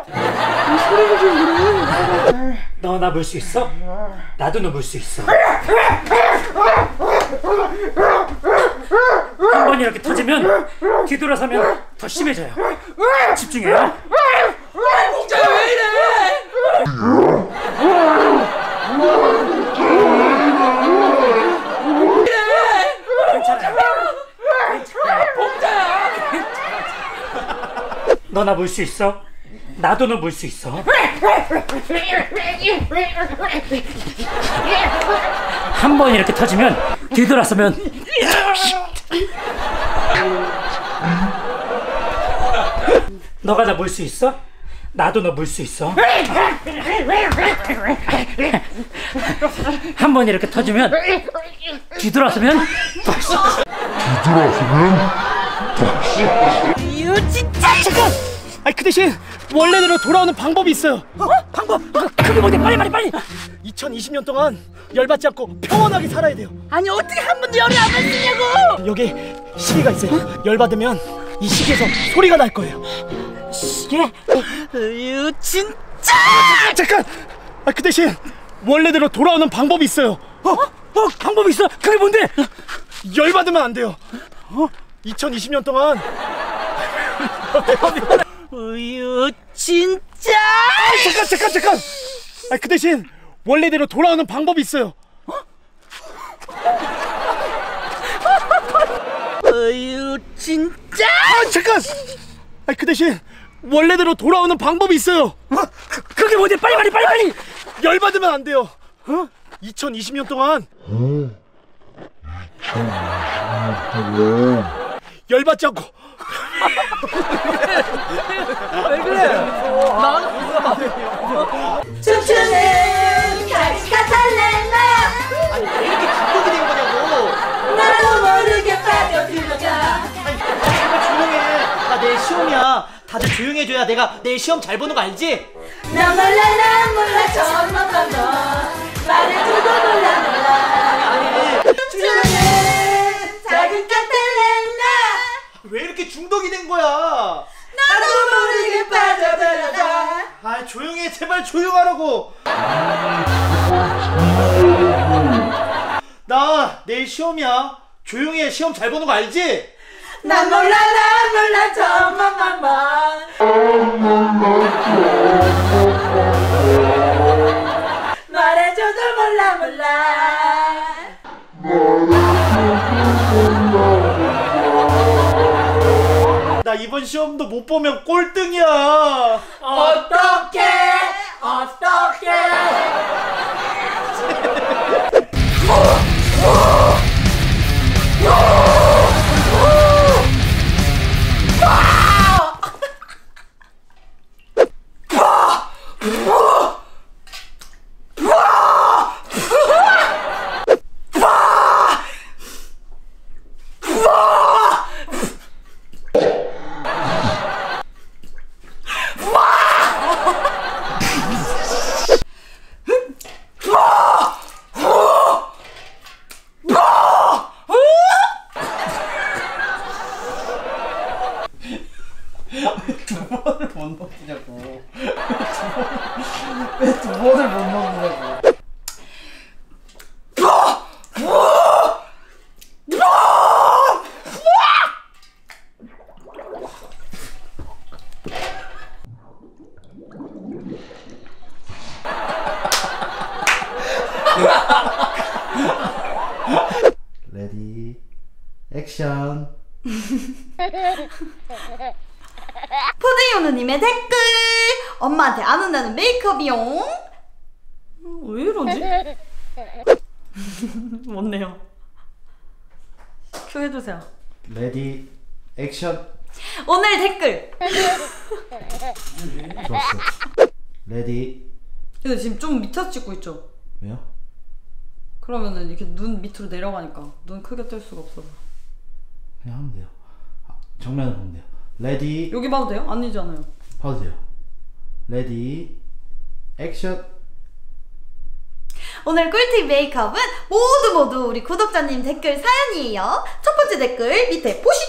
너 나 물 수 있어? 나도 너 물 수 있어. 한 번 이렇게 터지면 뒤돌아서면 더 심해져요. 집중해요. 봉자야 왜 이래? 괜찮아요. 봉자야! 너 나 물 수 있어? 나도 너 물 수 있어. 한 번 이렇게 터지면 뒤돌아서면 너가 나 물 수 있어? 나도 너 물 수 있어. 한 번 이렇게 터지면 뒤돌아서면 이유 진짜. 잠깐! 아니 그 대신 원래대로 돌아오는 방법이 있어요. 어? 방법? 그, 그게 뭔데? 빨리 빨리 빨리! 이천이십 년 동안 열받지 않고 평온하게 살아야 돼요. 아니 어떻게 한 번도 열을 안 받으냐고. 여기 시계가 있어요. 열받으면 이 시계에서 소리가 날 거예요. 시계? 이유 진짜. 아, 잠깐! 아, 그 대신 원래대로 돌아오는 방법이 있어요. 어? 어? 방법이 있어? 그게 뭔데? 열받으면 안 돼요. 어? 이천이십 년 동안 우유 진짜. 아, 잠깐 잠깐 잠깐. 아, 그 대신 원래대로 돌아오는 방법이 있어요. 우유 진짜. 아, 잠깐. 아, 그 대신 원래대로 돌아오는 방법이 있어요. 어? 그, 그게 뭐지? 빨리 빨리 빨리 빨리. 열받으면 안 돼요. 어? 이천이십 년 동안 열받지 않고 왜 그래? 춤추는 카리스카탈레나 아니 왜 이렇게 중독이 된 거냐고. 나도 모르게 빠져들어가. 아니 제발 조용해. 나 내일 시험이야. 다들 조용해줘야 내가 내일 시험 잘 보는 거 알지? 난 몰라 난 몰라 저만 봐도 말해줘도 몰라 몰라. 아니 춤추는 작은 카탈레나 왜 이렇게 중독이 된 거야? 나도 모르게 빠져들어가. 아 조용해. 제발 조용하라고. 나 내일 시험이야. 조용해. 시험 잘 보는 거 알지? 난 몰라 난 몰라 저만 봐. 말해줘도 몰라 몰라. 나 이번 시험도 못 보면 꼴등이야. 어떡해 어떡해. 두 번을 못 먹냐고. 왜 두 번을 못 먹냐고. 레디 액션. 푸딩요누님의 댓글. 엄마한테 안 온다는 메이크업이용. 왜 이러지? 뭔데요? 큐 해주세요. 레디 액션. 오늘 댓글. 좋았어. 레디. 근데 지금 좀 밑에서 찍고 있죠? 왜요? 그러면은 이렇게 눈 밑으로 내려가니까 눈 크게 뜰 수가 없어서. 그냥 하면 돼요. 아, 정면을 보면 돼요. 레디. 여기 봐도 돼요? 아니잖아요. 봐도 돼요. 레디 액션. 오늘 꿀팁 메이크업은 모두 모두 우리 구독자님 댓글 사연이에요. 첫 번째 댓글 밑에 보시죠.